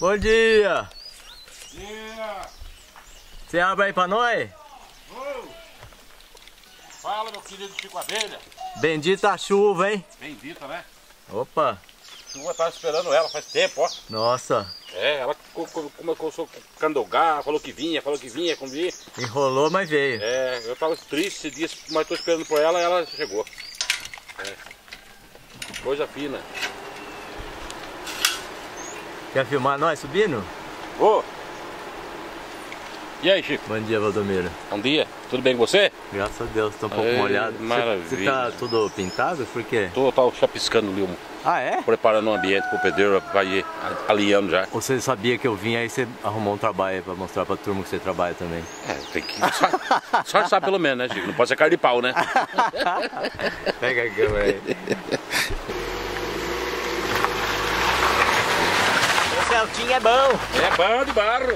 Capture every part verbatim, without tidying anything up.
Bom dia! Dia! Você abre aí pra nós? Oh. Fala, meu querido Chico Abelha! Bendita a chuva, hein? Bendita, né? Opa! A chuva tava esperando ela faz tempo, ó. Nossa! É, ela começou a candogar, falou que vinha, falou que vinha, como vinha. Enrolou, mas veio. É, eu tava triste esse dia, mas tô esperando por ela e ela chegou. É. Coisa fina. Quer filmar nós subindo? Ô! E aí, Chico? Bom dia, Valdomiro. Bom dia, tudo bem com você? Graças a Deus, tô um pouco Ei, molhado. maravilha. Você tá tudo pintado? Por quê? Tô, tava chapiscando ali, um, Ah, é? preparando um ambiente pro pedreiro, vai ir alinhando já. Ou você sabia que eu vim, aí você arrumou um trabalho aí pra mostrar pra turma que você trabalha também? É, tem que só, só sabe pelo menos, né, Chico? Não pode ser cara de pau, né? Pega a câmera aí. O Celtinha é bom. É bom de barro.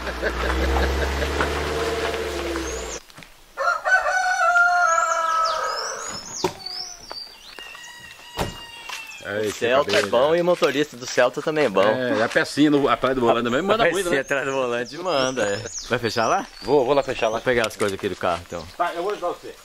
O Celta é bom e o motorista do Celta também é bom. É, a pecinha no, atrás do volante também manda a muito, pecinha né? atrás do volante manda, é. Vai fechar lá? Vou, vou lá fechar lá. Vou pegar as coisas aqui do carro, então. Tá, eu vou ajudar você.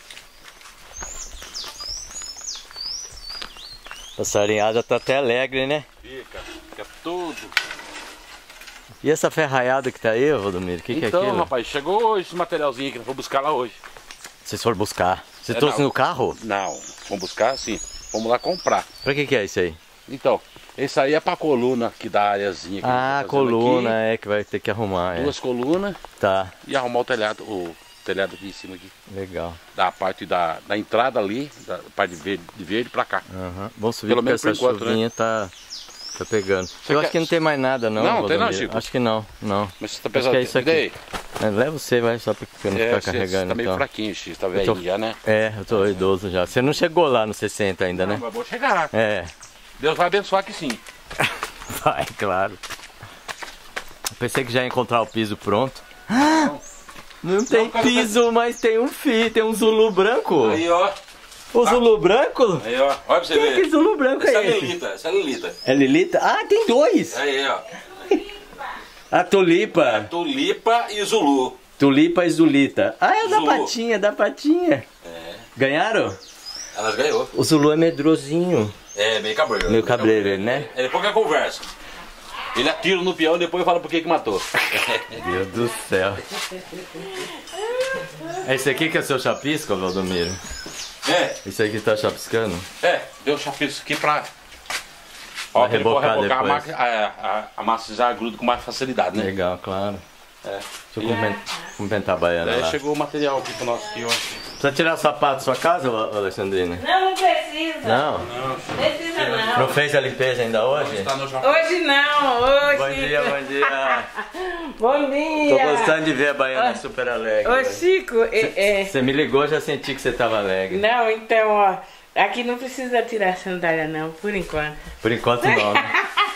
A sarinhada tá até alegre, né? Fica, fica tudo. E essa ferraiada que tá aí, Valdomiro? O que, que é Então, aquilo? rapaz, chegou esse materialzinho que nós vamos buscar lá hoje. Vocês foram buscar? Você É, trouxe não. no carro? Não, vamos buscar sim. Vamos lá comprar. Pra que que é isso aí? Então, esse aí é pra coluna aqui da areazinha. Que Ah, coluna, é que vai ter que arrumar, aqui. é. Duas colunas Tá, e arrumar o telhado, o telhado aqui em cima aqui. legal. Da parte da, da entrada ali, da parte de verde, de verde pra cá. Uhum. Vamos subir Pelo porque menos por essa enquanto, chuvinha tá, tá pegando. Você Eu quer- acho que não tem mais nada não, Não, tem não, Valdomiro. Chico? Acho que não, não. Mas você tá Acho pesado. que é isso E daí? aqui. Mas leva você, vai, só pra eu não É, ficar você carregando tá meio então. fraquinho, Chico, tá Eu velhinho tô- já, né? É, eu tô idoso já. Você não chegou lá no sessenta ainda, né? Não, mas vou chegar. É, Deus vai abençoar que sim. vai, claro. Eu pensei que já ia encontrar o piso pronto. Não tem cara, piso, mas tem um fio, tem um Zulu branco. Aí, ó. O Zulu branco? Aí, ó. Olha pra você Quem é ver. que Zulu branco Essa é é esse? Lilita, essa é Lilita. É Lilita? Ah, tem dois! Aí, ó. A tulipa. Tulipa e Zulu. Tulipa e Zulita. Ah, é da Zulu. patinha, da patinha. É. Ganharam? Elas ganhou. O Zulu é medrosinho. É, meio cabreiro. Meio cabreiro, ele, né? É depois que a conversa. Ele atira no peão e depois fala por que que matou. Meu Deus do céu. É esse aqui que é seu chapisco, Valdomiro? É, Esse aqui tá chapiscando? é. Deu chapisco aqui pra... Ó, Vai que ele pode rebocar rebocar a, depois. massa, a, a, a massa já gruda com mais facilidade, né? Legal, claro. É. Deixa eu cumprimentar, cumprimentar a baiana Daí lá. chegou o material aqui pro nosso aqui, ó. Precisa tirar o sapato da sua casa, Alexandrina? Não, não precisa. Não? Não precisa não. Não fez a limpeza ainda hoje? Tá no Japão. Hoje não, hoje. Bom dia, bom dia. Bom dia. Tô gostando de ver a baiana super alegre. Ô Chico, é, é, Você me ligou, já senti que você tava alegre. não, então, ó, aqui não precisa tirar a sandália não, por enquanto. Por enquanto não, né?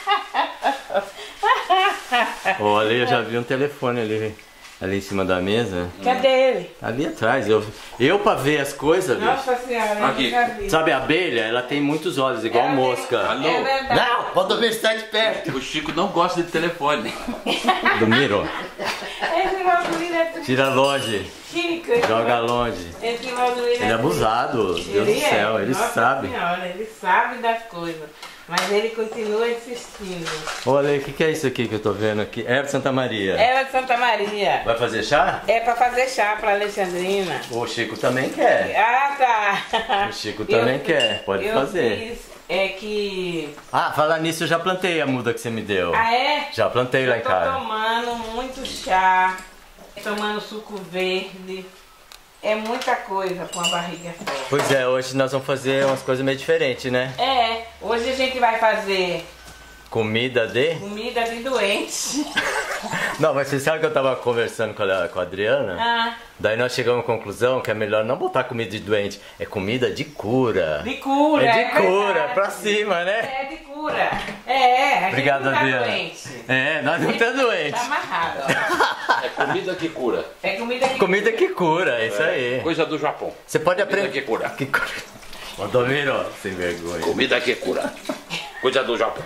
Ô, ali eu já vi um telefone ali, ali em cima da mesa. Cadê ele? Ali atrás, eu, eu pra ver as coisas, bicho. Nossa senhora, eu Aqui. nunca vi. Sabe a abelha? Ela tem muitos olhos, igual mosca. Alô? É verdade. Não, Valdomiro está de perto. O Chico não gosta de telefone. Valdomiro, Esse Valdomiro é do tira longe, Chico. esse joga Val- longe. Esse Valdomiro Ele é abusado, Deus do Ele é. céu, ele Nossa sabe. Senhora, ele sabe das coisas, mas ele continua insistindo. Olha, o que, que é isso aqui que eu tô vendo aqui? É Santa Maria. Ela de Santa Maria. Vai fazer chá? É pra fazer chá pra Alexandrina. O Chico também quer. Ah, tá. O Chico também quer, pode eu fazer. Fiz, é que... Ah, falar nisso, eu já plantei a muda que você me deu. Ah, é? Já plantei lá em Eu tô casa. tomando muito chá, tomando suco verde. É muita coisa com a barriga forte. Pois é, hoje nós vamos fazer umas coisas meio diferentes, né? É, hoje a gente vai fazer Comida de... comida de doente. Não, mas você sabe que eu tava conversando com a, com a Adriana? Ah, Daí nós chegamos à conclusão que é melhor não botar comida de doente, é comida de cura. de cura. É de cura, verdade. pra cima, né? É de cura. É, a gente Obrigado, não tá Adriana. doente. É, nós não estamos doentes. Tá amarrado, ó. É comida que cura. É comida que Comida que cura, é isso aí. Coisa do Japão. Você pode Comida aprender. que cura. Que cura. Valdomiro, sem vergonha. Comida que cura. Coisa do Japão.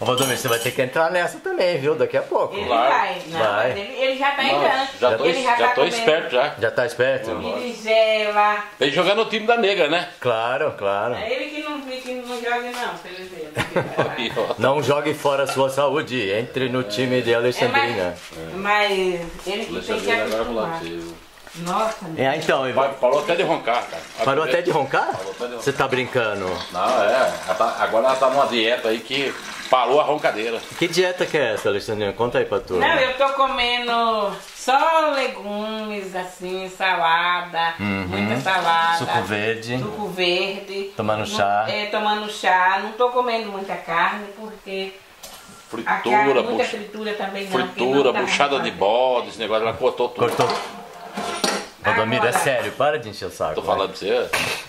Ô, Valdomiro, você vai ter que entrar nessa também, viu? Daqui a pouco. Ele Claro. vai. Não, Vai. mas ele, ele já tá Não, entrando. já tô, ele já, já tá tô comendo esperto já. Já tá esperto? berinjela. Tem que jogar no time da negra, né? Claro, claro. É ele que não, que não joga não, pra ele ver. Aí, ó. Não jogue fora a sua saúde. Entre no time de É, Alexandrina. mas, mas ele que tem que Alexandrina agora vai lá acostumar. pra você. Nossa, É, então, Ivan, Vai- Parou até de roncar, cara. parou até de roncar? Parou até de roncar. Você tá brincando? Não, é. Ela tá- agora ela tá numa dieta aí que parou a roncadeira. Que dieta que é essa, Alexandrina? Conta aí pra turma. não, eu tô comendo só legumes, assim, salada, muita salada. Suco verde. Suco verde. Tomando Não- chá. É, tomando chá. Não tô comendo muita carne porque a carne, Fritura, muita bucha- fritura também não. porque fritura, não tá buchada bom de fazer. bode, esse negócio, ela cortou tudo. Cortou. Valdomiro, é Agora- sério, para de encher o saco. Tô falando pra você.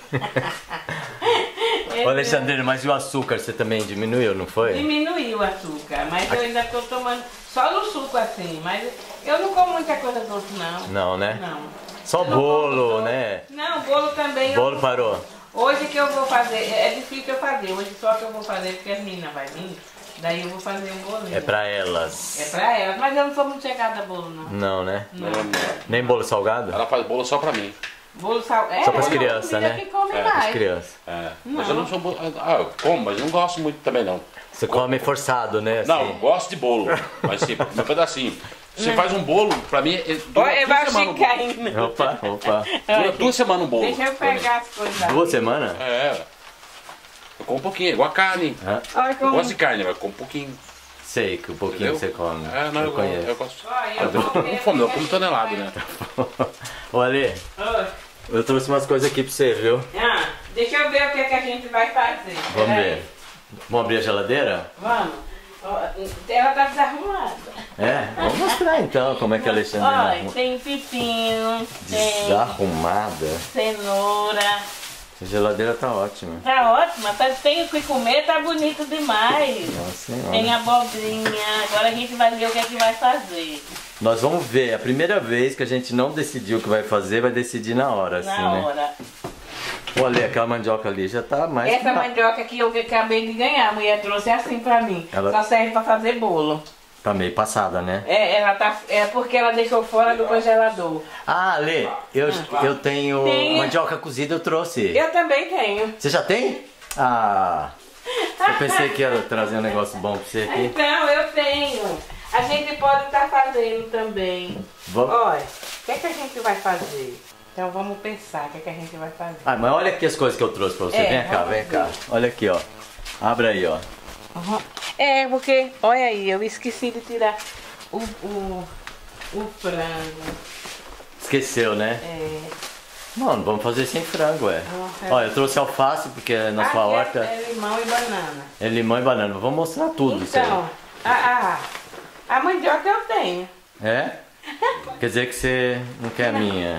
É, Ô, Alexandrina, mas e o açúcar você também diminuiu, não foi? Diminuiu o açúcar, mas eu ainda tô tomando só no suco assim, mas eu não como muita coisa doce não. Não, né? Não. Só Eu não como bolo, doce. né? Não, bolo também. eu- Bolo parou. Hoje que eu vou fazer, é é difícil eu fazer, hoje só que eu vou fazer porque as meninas vão vir, daí eu vou fazer um bolinho. É pra elas. É pra elas, mas eu não sou muito chegada a bolo não. Não, né? Não. Nem bolo salgado? Ela faz bolo só pra mim. Bolo sal... É, Só pras eu não crianças, comida né? que come É, mais. As crianças. É. Mas eu não sou bolo. Ah, eu como, mas eu não gosto muito também não. Você come forçado, né? Assim. Não, eu gosto de bolo. Mas sim, um pedacinho. Você faz um bolo, pra mim. é- dura Olha, duas vai semanas um ficar bolo. ainda. Opa, opa. Dura duas semanas um bolo. Deixa eu pra mim. pegar as coisas. Duas semanas? É. Eu como um pouquinho, igual a carne. Hã? Olha Eu como... gosto de carne, mas eu como um pouquinho. Sei que um pouquinho Entendeu? que você come. É, não, eu eu, conheço. eu gosto. Olha, Eu eu tô vou com ver fome, eu o que como a tonelada, gente né? Ô, Ale, Oi. eu trouxe umas coisas aqui pra você, viu? Ah, deixa eu ver o que, é que a gente vai fazer. Vamos Peraí. ver. Vamos abrir a geladeira? Vamos. Ó, ela tá desarrumada. É? Vamos mostrar então como é que a Alexandrina Olha, arruma. tem pepino, tem Desarrumada. cenoura. Essa geladeira tá ótima. Tá ótima, tá, tem o que comer, tá bonito demais. Nossa Tem senhora. abobrinha, agora a gente vai ver o que é que vai fazer. Nós vamos ver. É a primeira vez que a gente não decidiu o que vai fazer, vai decidir na hora, assim, Na né? hora. Olha, aquela mandioca ali já tá mais... Essa mandioca que eu acabei de ganhar, a mulher trouxe assim pra mim. Ela- Só serve pra fazer bolo. Tá meio passada, né? É, ela tá, é porque ela deixou fora do congelador. Ah, Lê, eu, eu tenho Tem. mandioca cozida, eu trouxe. Eu também tenho. Você já tem? Ah, eu pensei que ia trazer um negócio bom pra você aqui. Então, eu tenho. A gente pode estar fazendo também. Vamos... Olha, o que é que a gente vai fazer? Então vamos pensar o que é que a gente vai fazer. Ah, mas olha aqui as coisas que eu trouxe pra você. É, vem cá, vamos vem ver. cá. Olha aqui, ó. Abra aí, ó. Uhum. É, porque, olha aí, eu esqueci de tirar o, o, o frango. Esqueceu, né? É. Mano, vamos fazer sem frango, é. Vamos fazer. Olha, eu trouxe alface, porque na sua Aqui horta é, é limão e banana. é limão e banana. Vamos mostrar tudo isso aí. Então, a, a, a mandioca eu tenho. É? Quer dizer que você não quer a minha.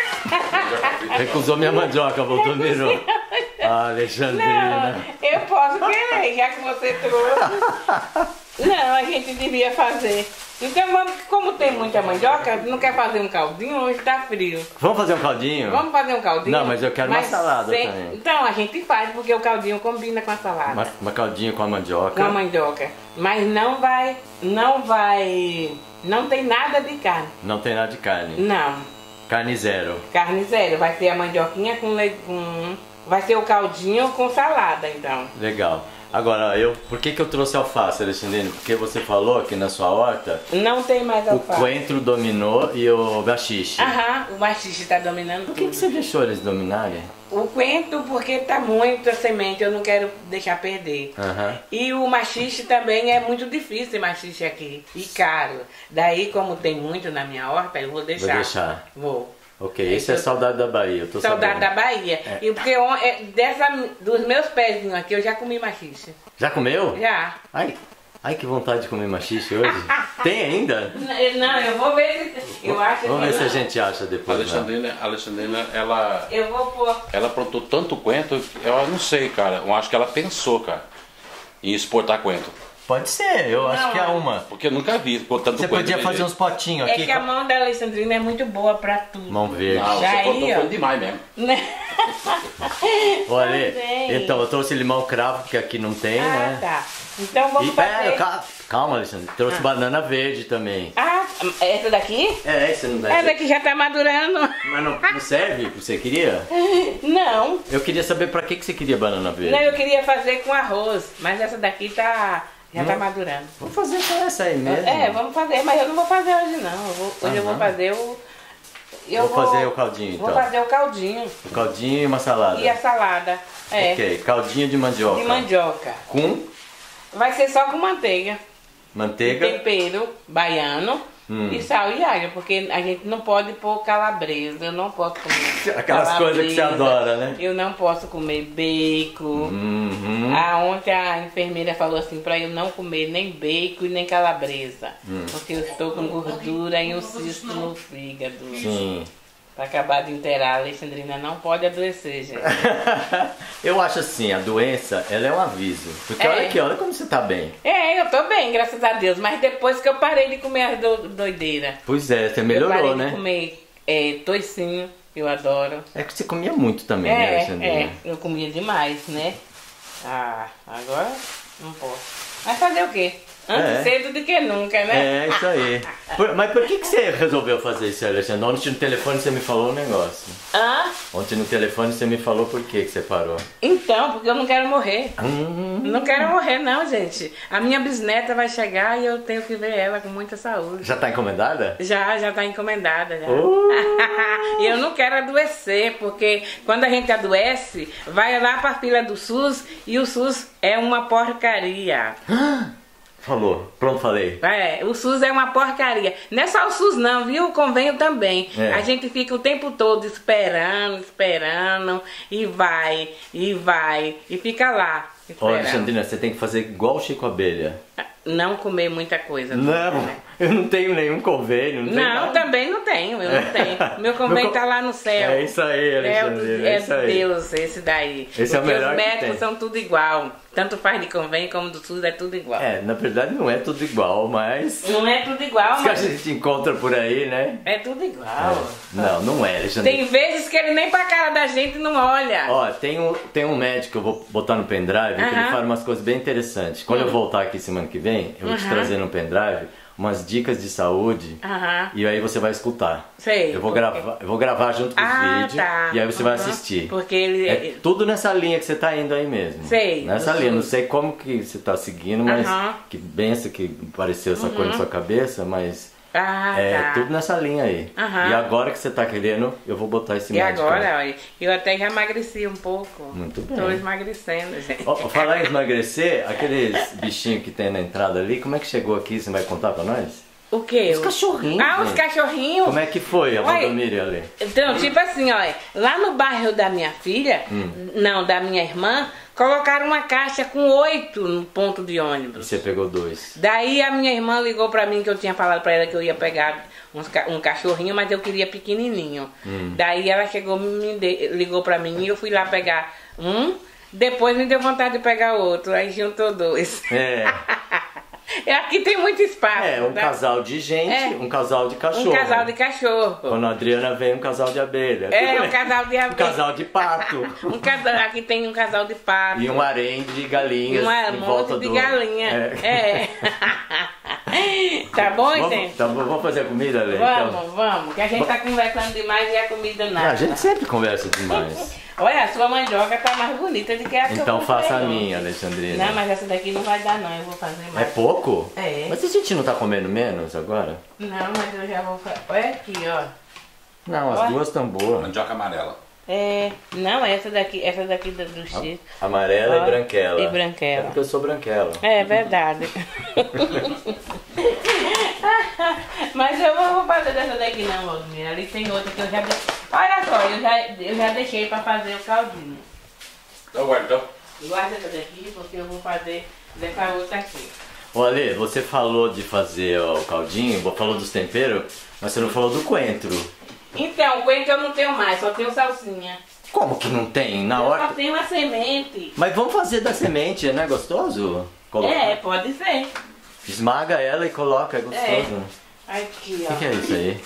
Não, Recusou minha mandioca, voltou virou. Ah, Alexandrina. eu posso querer, já que você trouxe. Não, a gente devia fazer. Então, vamos, como tem muita mandioca, não quer fazer um caldinho, hoje tá frio. Vamos fazer um caldinho? Vamos fazer um caldinho? Não, mas eu quero uma salada também. Então, a gente faz, porque o caldinho combina com a salada. Uma, uma caldinho com a mandioca. Com a mandioca. Mas não vai, não vai, não tem nada de carne. Não tem nada de carne. Não, Carne zero. carne zero. Vai ser a mandioquinha com legume, vai ser o caldinho com salada, então. Legal. Agora, eu, por que, que eu trouxe alface, Alexandrina? Porque você falou que na sua horta Não tem mais o alface. coentro dominou e o machixe. Aham, o machixe tá dominando Por que, que tudo. você deixou eles dominarem? O coentro porque tá muita semente, eu não quero deixar perder. Aham. E o machixe também é muito difícil, machixe aqui, e caro. Daí, como tem muito na minha horta, eu vou deixar. Vou deixar. Vou. Ok, isso é saudade da Bahia, eu tô Saudade sabendo. da Bahia. E porque on- é, dessa, dos meus pezinhos aqui, eu já comi machixe. Já comeu? Já. Ai, ai, que vontade de comer machixe hoje. Tem ainda? N- Não, eu vou ver se. Eu acho Vamos que ver se a não. gente acha A depois. né? Alexandrina, a Alexandrina, ela, Eu vou pôr. ela aprontou tanto coentro, eu não sei, cara. Eu acho que ela pensou, cara, em exportar coentro. Pode ser, eu acho Não, que é uma. Porque eu nunca vi com tanto Você coentro. podia né, fazer gente? uns potinhos É aqui. que a mão da Alexandrina é muito boa pra tudo. Mão verde. Não, você Daí, cortou ó. coentro demais mesmo. Olha, Também. então eu trouxe limão cravo, que aqui não tem, Ah, né? tá. Então vamos E fazer... pera, calma, calma, Alexandre. Trouxe Ah. banana verde também. Ah, essa daqui? É, essa não deve. Essa daqui já tá madurando. Mas não, não serve o que você queria? Não. Eu queria saber pra que, que você queria banana verde. Não, eu queria fazer com arroz, mas essa daqui tá... já tá Não. madurando. Vamos fazer só essa aí mesmo. É, vamos fazer, mas eu não vou fazer hoje não. Eu vou- hoje eu vou Aham. fazer o... eu Vou fazer o caldinho, Vou então. fazer o caldinho O caldinho e uma salada. e a salada. É, Ok, caldinho de mandioca. de mandioca. Com Vai ser só com manteiga, manteiga. tempero baiano Hum. e sal e alho, porque a gente não pode pôr calabresa, eu não posso comer Aquelas coisas que você calabresa, adora, né? Eu não posso comer bacon. Uhum. Ah, ontem a enfermeira falou assim pra eu não comer nem bacon e nem calabresa, Hum. porque eu estou com gordura e um cisto no fígado. Sim. Pra acabar de inteirar, a Alexandrina não pode adoecer, gente. Eu acho assim, a doença, ela é um aviso. Porque É. olha aqui, olha como você tá bem. É, eu tô bem, graças a Deus, mas depois que eu parei de comer as do, doideiras. Pois é, você eu melhorou, parei né? de comer é, toicinho, que eu adoro. É que você comia muito também, né, É, Alexandrina? é, eu comia demais, né? Ah, agora não posso. Mas fazer o quê? Antes É. cedo do que nunca, né? É, isso aí. Por- mas por que, que você resolveu fazer isso, Alexandre? Ontem no telefone você me falou um negócio. Ah, Ontem no telefone você me falou por que, que você parou. então, porque eu não quero morrer. Hum, Não quero morrer não, gente. A minha bisneta vai chegar e eu tenho que ver ela com muita saúde. já tá encomendada? Já, já tá encomendada já. Uh. E eu não quero adoecer, porque quando a gente adoece, vai lá pra fila do SUS e o SUS é uma porcaria. Falou. Pronto, falei. É, o SUS é uma porcaria. Não é só o SUS não, viu? O convênio também. É. A gente fica o tempo todo esperando, esperando, e vai, e vai, e fica lá. Ó, esperando. Alexandrina, você tem que fazer igual o Chico Abelha. Não comer muita coisa. Não, eu não tenho nenhum convênio. Não, tenho Não, nada. também não tenho, eu não tenho. Meu convênio Meu co- tá lá no céu. É isso aí, É, o Alexandrina, do- é é isso de aí. Deus, esse daí. Esse é o Porque melhor os que médicos tem. são tudo igual. Tanto faz de convênio como do SUS, é tudo igual. É, na verdade não é tudo igual, mas... Não é tudo igual, Os que a mas gente encontra por aí, né? é tudo igual. Não, não é, Alexandrina. Tem vezes que ele nem pra cara da gente não olha. Ó, tem um, tem um médico que eu vou botar no pendrive que ele Aham. fala umas coisas bem interessantes. Quando eu voltar aqui semana que vem, eu vou te Aham. trazer no pendrive umas dicas de saúde Aham. e aí você vai escutar. Sei. Eu vou porque- gravar, eu vou gravar junto com os Ah, vídeos tá. e aí você vai Aham. assistir. Porque ele. É tudo nessa linha que você tá indo aí mesmo. Sei, Nessa do linha, não SUS. sei como que você tá seguindo, mas Aham. que benção que apareceu essa coisa na sua cabeça, mas Ah, é tá. tudo nessa linha aí. Aham. E agora que você tá querendo, eu vou botar esse E médico. agora, olha, eu até já emagreci um pouco. Muito bem. Tô emagrecendo, gente. Ó, falar em emagrecer, aqueles bichinhos que tem na entrada ali, como é que chegou aqui? Você vai contar pra nós? O quê? Os cachorrinhos. Ah, os gente. cachorrinhos. Como é que foi a Ué. Valdomiro ali? Então, tipo assim, olha, lá no bairro da minha filha, Hum. não, da minha irmã, colocaram uma caixa com oito no ponto de E ônibus. você pegou dois. Daí a minha irmã ligou pra mim, que eu tinha falado pra ela que eu ia pegar uns ca- um cachorrinho, mas eu queria pequenininho. Hum. Daí ela chegou, me de- ligou pra mim e eu fui lá pegar um, depois me deu vontade de pegar outro, aí juntou dois. É, Aqui tem muito espaço. é um tá? casal de gente, É. um casal de cachorro. Um casal de cachorro. Quando a Adriana vem, um casal de abelha. É, um casal de Um casal de pato. Um casal, aqui tem um casal de pato. E um harém de galinhas Uma em volta monte de do... galinha. É. É. Tá bom, Vamos, gente? tá bom, vamos fazer a comida, Lê? Vamos, vamos. Que a gente tá conversando demais e a comida nada. Ah, a gente sempre conversa demais. Olha, a sua mandioca tá mais bonita do que a que eu Então comprei faça a ontem. minha, Alexandrina. Não, mas essa daqui não vai dar não, eu vou fazer É mais. pouco? É. Mas a gente não tá comendo menos agora? Não, mas eu já vou fazer. Olha aqui, ó. Não, as Olha. duas estão boas. Mandioca amarela. É, não, essa daqui, essa daqui do, do X. Amarela Ó, e branquela. e branquela. É porque eu sou branquela. É verdade. Mas eu não vou fazer dessa daqui não, Valdomiro. Ali tem outra que eu já deixei. Olha só, eu já, eu já deixei pra fazer o caldinho. Então guarda, então. Guarda essa daqui porque eu vou fazer dessa outra aqui. Ô Ale, você falou de fazer ó, o caldinho, falou dos temperos, mas você não falou do coentro. Então, o coentro eu não tenho mais, só tenho salsinha. Como que não tem? Na Eu hora. só tenho a semente. Mas vamos fazer da semente, não é gostoso? Coloca. É, pode ser. Esmaga ela e coloca, é gostoso. Aqui, O ó. que, que é isso aí?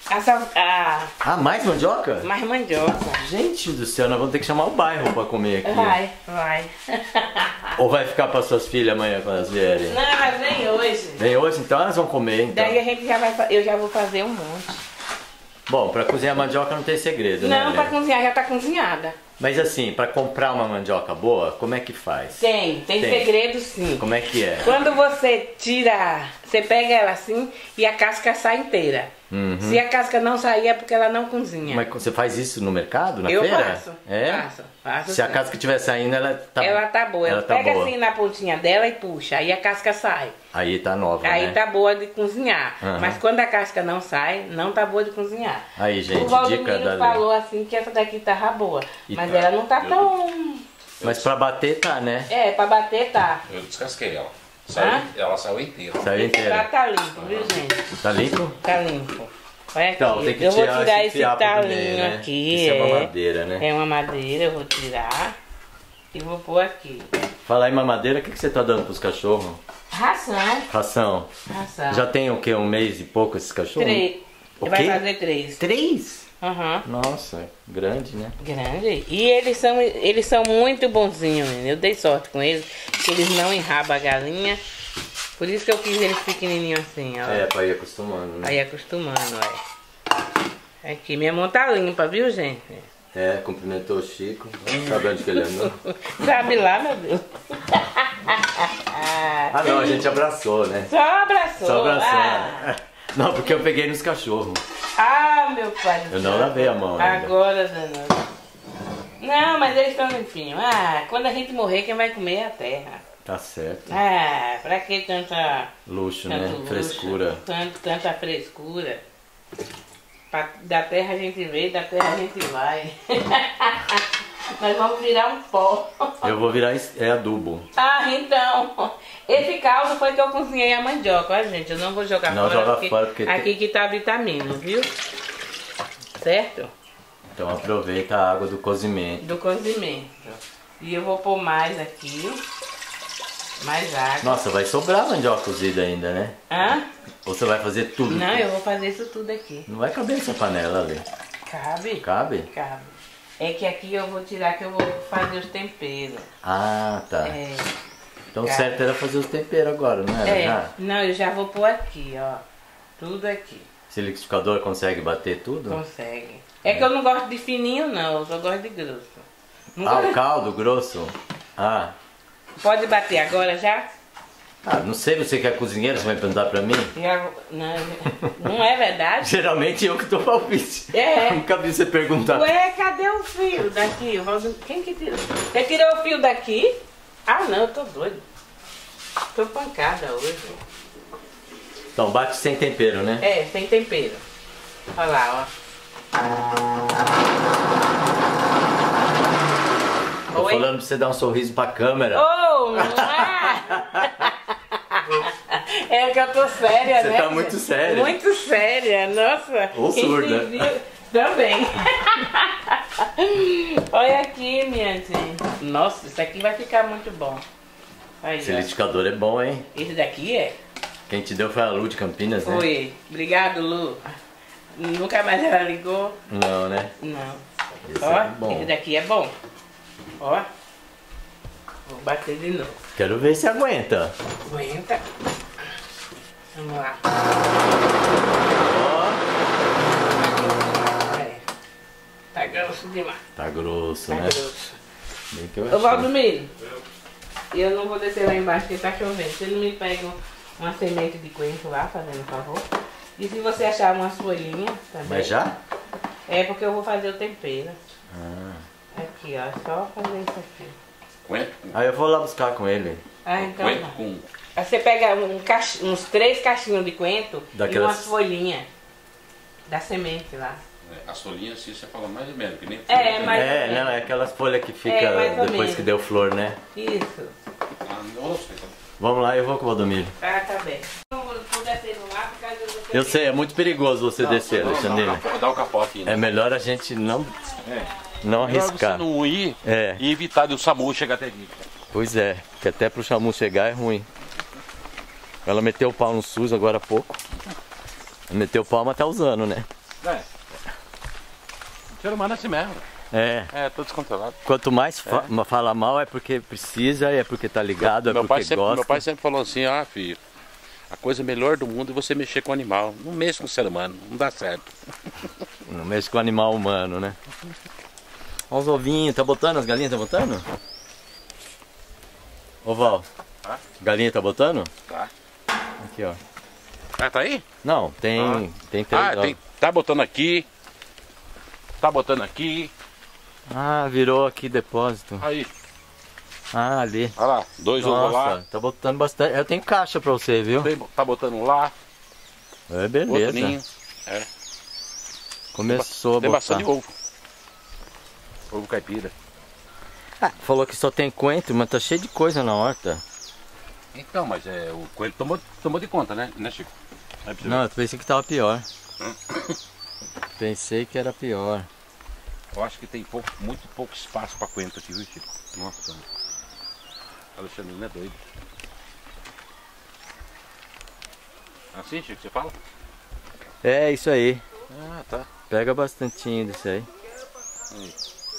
A, sal- a, Ah, mais mandioca? mais mandioca. Gente do céu, nós vamos ter que chamar o bairro pra comer aqui. Vai, vai. Ou vai ficar para suas filhas amanhã quando elas vierem? Não, mas vem hoje. Vem hoje, então elas vão comer, então. Daí a gente já vai, fa- eu já vou fazer um monte. Bom, para cozinhar mandioca não tem segredo, né? Não, pra Lê? cozinhar, já tá cozinhada. Mas assim, para comprar uma mandioca boa, como é que faz? Tem, tem, Tem. segredo sim. Como é que é? Quando você tira, você pega ela assim e a casca sai inteira. Uhum. Se a casca não sair é porque ela não cozinha. Mas você faz isso no mercado, na Eu feira? faço, É? faço, faço Se a sim. casca estiver saindo, ela tá Ela tá boa. Ela Ela tá pega boa. assim na pontinha dela e puxa, aí a casca sai. Aí tá nova, Aí né? tá boa de cozinhar. Aham. Mas quando a casca não sai, não tá boa de cozinhar. Aí, gente, o dica Valdomiro da Lê. falou assim que essa daqui tava boa. E Mas tá. ela não tá tão. Mas para bater tá, né? É, pra bater tá. Eu descasquei ela. Saiu, Hã? ela saiu inteira. Saiu Esse inteira. prato tá limpo, viu, gente? Tá limpo? Tá limpo. Olha aqui. Então, tem que eu vou tirar tirar esse esse fiapo do talinho meio, né? aqui. Isso é uma madeira, né? É uma madeira, eu vou tirar. E vou pôr aqui. Falar em mamadeira, o que, que você tá dando pros cachorros? Ração. Ração. Ração. Já tem o quê? Um mês e pouco esses cachorros? Três. O Vai quê? fazer três. Três? Aham. Nossa, grande, né? Grande. E eles são, eles são muito bonzinhos, menino. Eu dei sorte com eles, que eles não enrabam a galinha. Por isso que eu quis eles pequenininhos assim, ó. É, pra ir acostumando, né? Aí acostumando, ó. Aqui, minha mão tá limpa, viu, gente? É, cumprimentou o Chico. Sabe onde que ele andou? Sabe lá, meu Deus. Ah, não, a gente abraçou, né? Só abraçou. Só abraçou. Ah, né? Não, porque eu peguei nos cachorros. ah, meu pai do Eu céu. não lavei a mão ainda. Agora, danado. Não, mas eles estão limpinhos. Ah, quando a gente morrer, quem vai comer é a terra. Tá certo. Ah, pra que tanta... Luxo, tanto né? luxo, Frescura. Tanto, tanta frescura. Pra- da terra a gente veio, da terra a gente vai. Nós vamos virar um pó. Eu vou virar es- é adubo. Ah, então. Esse caldo foi que eu cozinhei a mandioca. Olha, gente, eu não vou jogar Não fora. joga porque fora, porque aqui tem- que tá a vitamina, viu? Certo? Então aproveita a água do cozimento. Do cozimento. E eu vou pôr mais aqui. Mais água. Nossa, vai sobrar mandioca cozida ainda, né? Hã? Ou você vai fazer tudo? Não, eu vou fazer isso tudo aqui. Não vai caber essa panela ali. Cabe? Cabe? Cabe. É que aqui eu vou tirar que eu vou fazer os temperos. Ah, tá. É. Então o Cabe. certo era fazer os temperos agora, não era? É. Já? Não, eu já vou pôr aqui, ó. Tudo aqui. Esse liquidificador consegue bater tudo? Consegue. É que eu não gosto de fininho, não. Eu só gosto de grosso. Não Ah, gosto- o caldo grosso? Ah. Pode bater agora já? Ah, não sei, você que é cozinheiro, você vai perguntar pra mim? Já- Não, não é verdade? Geralmente eu que dou palpite. É. Nunca vi você perguntar. Ué, cadê o fio daqui? O Valdo- Quem que tirou? Você tirou o fio daqui? Ah, não, eu tô doido. Tô pancada hoje. Então, bate sem tempero, né? É, sem tempero. Olha lá, Tô ó. Oi? falando pra você dar um sorriso pra câmera. Oh, não é? É que eu tô séria, Você né? tá muito séria. Muito séria, nossa. Ou Quem surda. se viu- Também. Olha aqui, minha gente. Nossa, isso aqui vai ficar muito bom. Aí, Esse ó. liquidificador é bom, hein? Esse daqui é? Quem te deu foi a Lu de Campinas, né? Foi. Obrigado, Lu. Nunca mais ela ligou? Não, né? Não. Esse Ó, é bom. esse daqui é bom. Ó. Vou bater de novo. Quero ver se aguenta. Aguenta. Vamos lá. Ó, É. Tá grosso demais. tá grosso, Tá né? grosso. Bem que eu Ô, achei. Valdomiro, eu não vou descer lá embaixo porque tá chovendo. Você não me pega uma semente de coentro lá, fazendo favor? E se você achar umas folhinhas também? Mas já? É porque eu vou fazer o tempero. Ah. Aqui, ó. Só fazer isso aqui. Coentro, Aí eu vou lá buscar com ele. Ah, então coentro tá. com... Aí você pega um cach... uns três cachinhos de coentro Daquelas- e umas folhinhas da semente lá. é, as folhinhas, assim, você fala mais ou menos, que nem... É, mas- É, não, é aquelas folhas que fica É, mais ou depois menos. que deu flor, né? Isso. Ah, não, não sei. Vamos lá, eu vou com o Valdomiro. Ah, tá bem. Não vou vou descer no ar por causa do... Eu sei, é muito perigoso você descer, Não, Alexandrina. dá, o- dá o capote ainda. É melhor a gente não, É. não Melhor arriscar. você não ir É. e evitar de o SAMU chegar até aqui. Pois é, que até pro Chamu chegar é ruim. Ela meteu o pau no SUS agora há pouco. Meteu o pau, mas tá usando, né? É. O ser humano é assim mesmo. É. É, tô descontrolado. Quanto mais fa é. fala mal é porque precisa, é porque tá ligado, é meu porque pai sempre, gosta. Meu pai sempre falou assim, ah filho, a coisa melhor do mundo é você mexer com o animal. Não mexa com o ser humano, não dá certo. Não mexe com o animal humano, né? Olha os ovinhos, tá botando? As galinhas tá botando? Ô Val, ah? Galinha tá botando? Tá. Aqui, ó. Ah, tá aí? Não, tem, ah. tem três. Ah, tem, tá botando aqui. Tá botando aqui. Ah, virou aqui depósito. Aí. Ah, ali. Olha lá, dois ovos lá. Tá botando bastante. Eu tenho caixa pra você, viu? Tem, tá botando lá. É, beleza. É. Começou tem, a botar. Tem bastante ovo. Ovo caipira. Ah, falou que só tem coentro, mas tá cheio de coisa na horta. Então, mas é, o coelho tomou, tomou de conta, né, né Chico? É não, eu pensei que tava pior. Pensei que era pior. Eu acho que tem pouco, muito pouco espaço pra coentro aqui, viu, Chico? Nossa. Alexandre não é doido. Assim, Chico, você fala? É, isso aí. Ah, tá. Pega bastantinho disso aí. aí.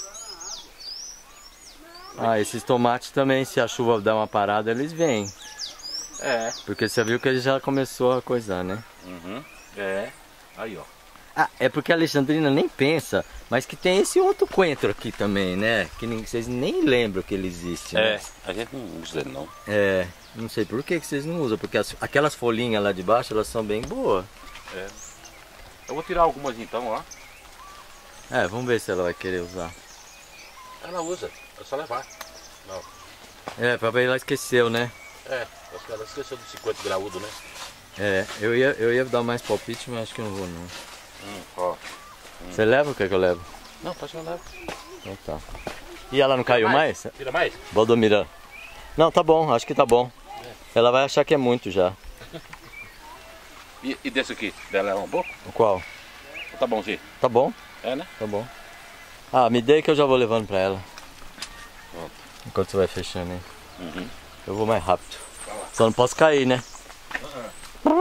Ah, esses tomates também, se a chuva dá uma parada, eles vêm. É. Porque você viu que ele já começou a coisar, né? Uhum. É. Aí, ó. Ah, é porque a Alexandrina nem pensa, mas que tem esse outro coentro aqui também, né? Que nem, vocês nem lembram que ele existe, né? É, a gente não usa ele não. É, não sei por que, que vocês não usam, porque as, aquelas folhinhas lá de baixo, elas são bem boas. É. Eu vou tirar algumas então, ó. É, vamos ver se ela vai querer usar. Ela usa, é só levar. Não. É, pra ver ela esqueceu, né? É, acho que ela esqueceu do cinquenta graúdo, né? É, eu ia, eu ia dar mais palpite, mas acho que eu não vou não. Hum, ó. Hum. Você leva ou quer que eu levo? Não, pode que eu levo. Então tá. E ela não Tira caiu mais? mais? Tira mais? Valdomira. Não, tá bom, acho que tá bom. É. Ela vai achar que é muito já. e, e desse aqui? Dela é um pouco? O qual? Tá bonzinho. Tá bom. É, né? Tá bom. Ah, me dê que eu já vou levando pra ela. Pronto. Enquanto você vai fechando aí. Uhum. Eu vou mais rápido. Só não posso cair, né? Uhum.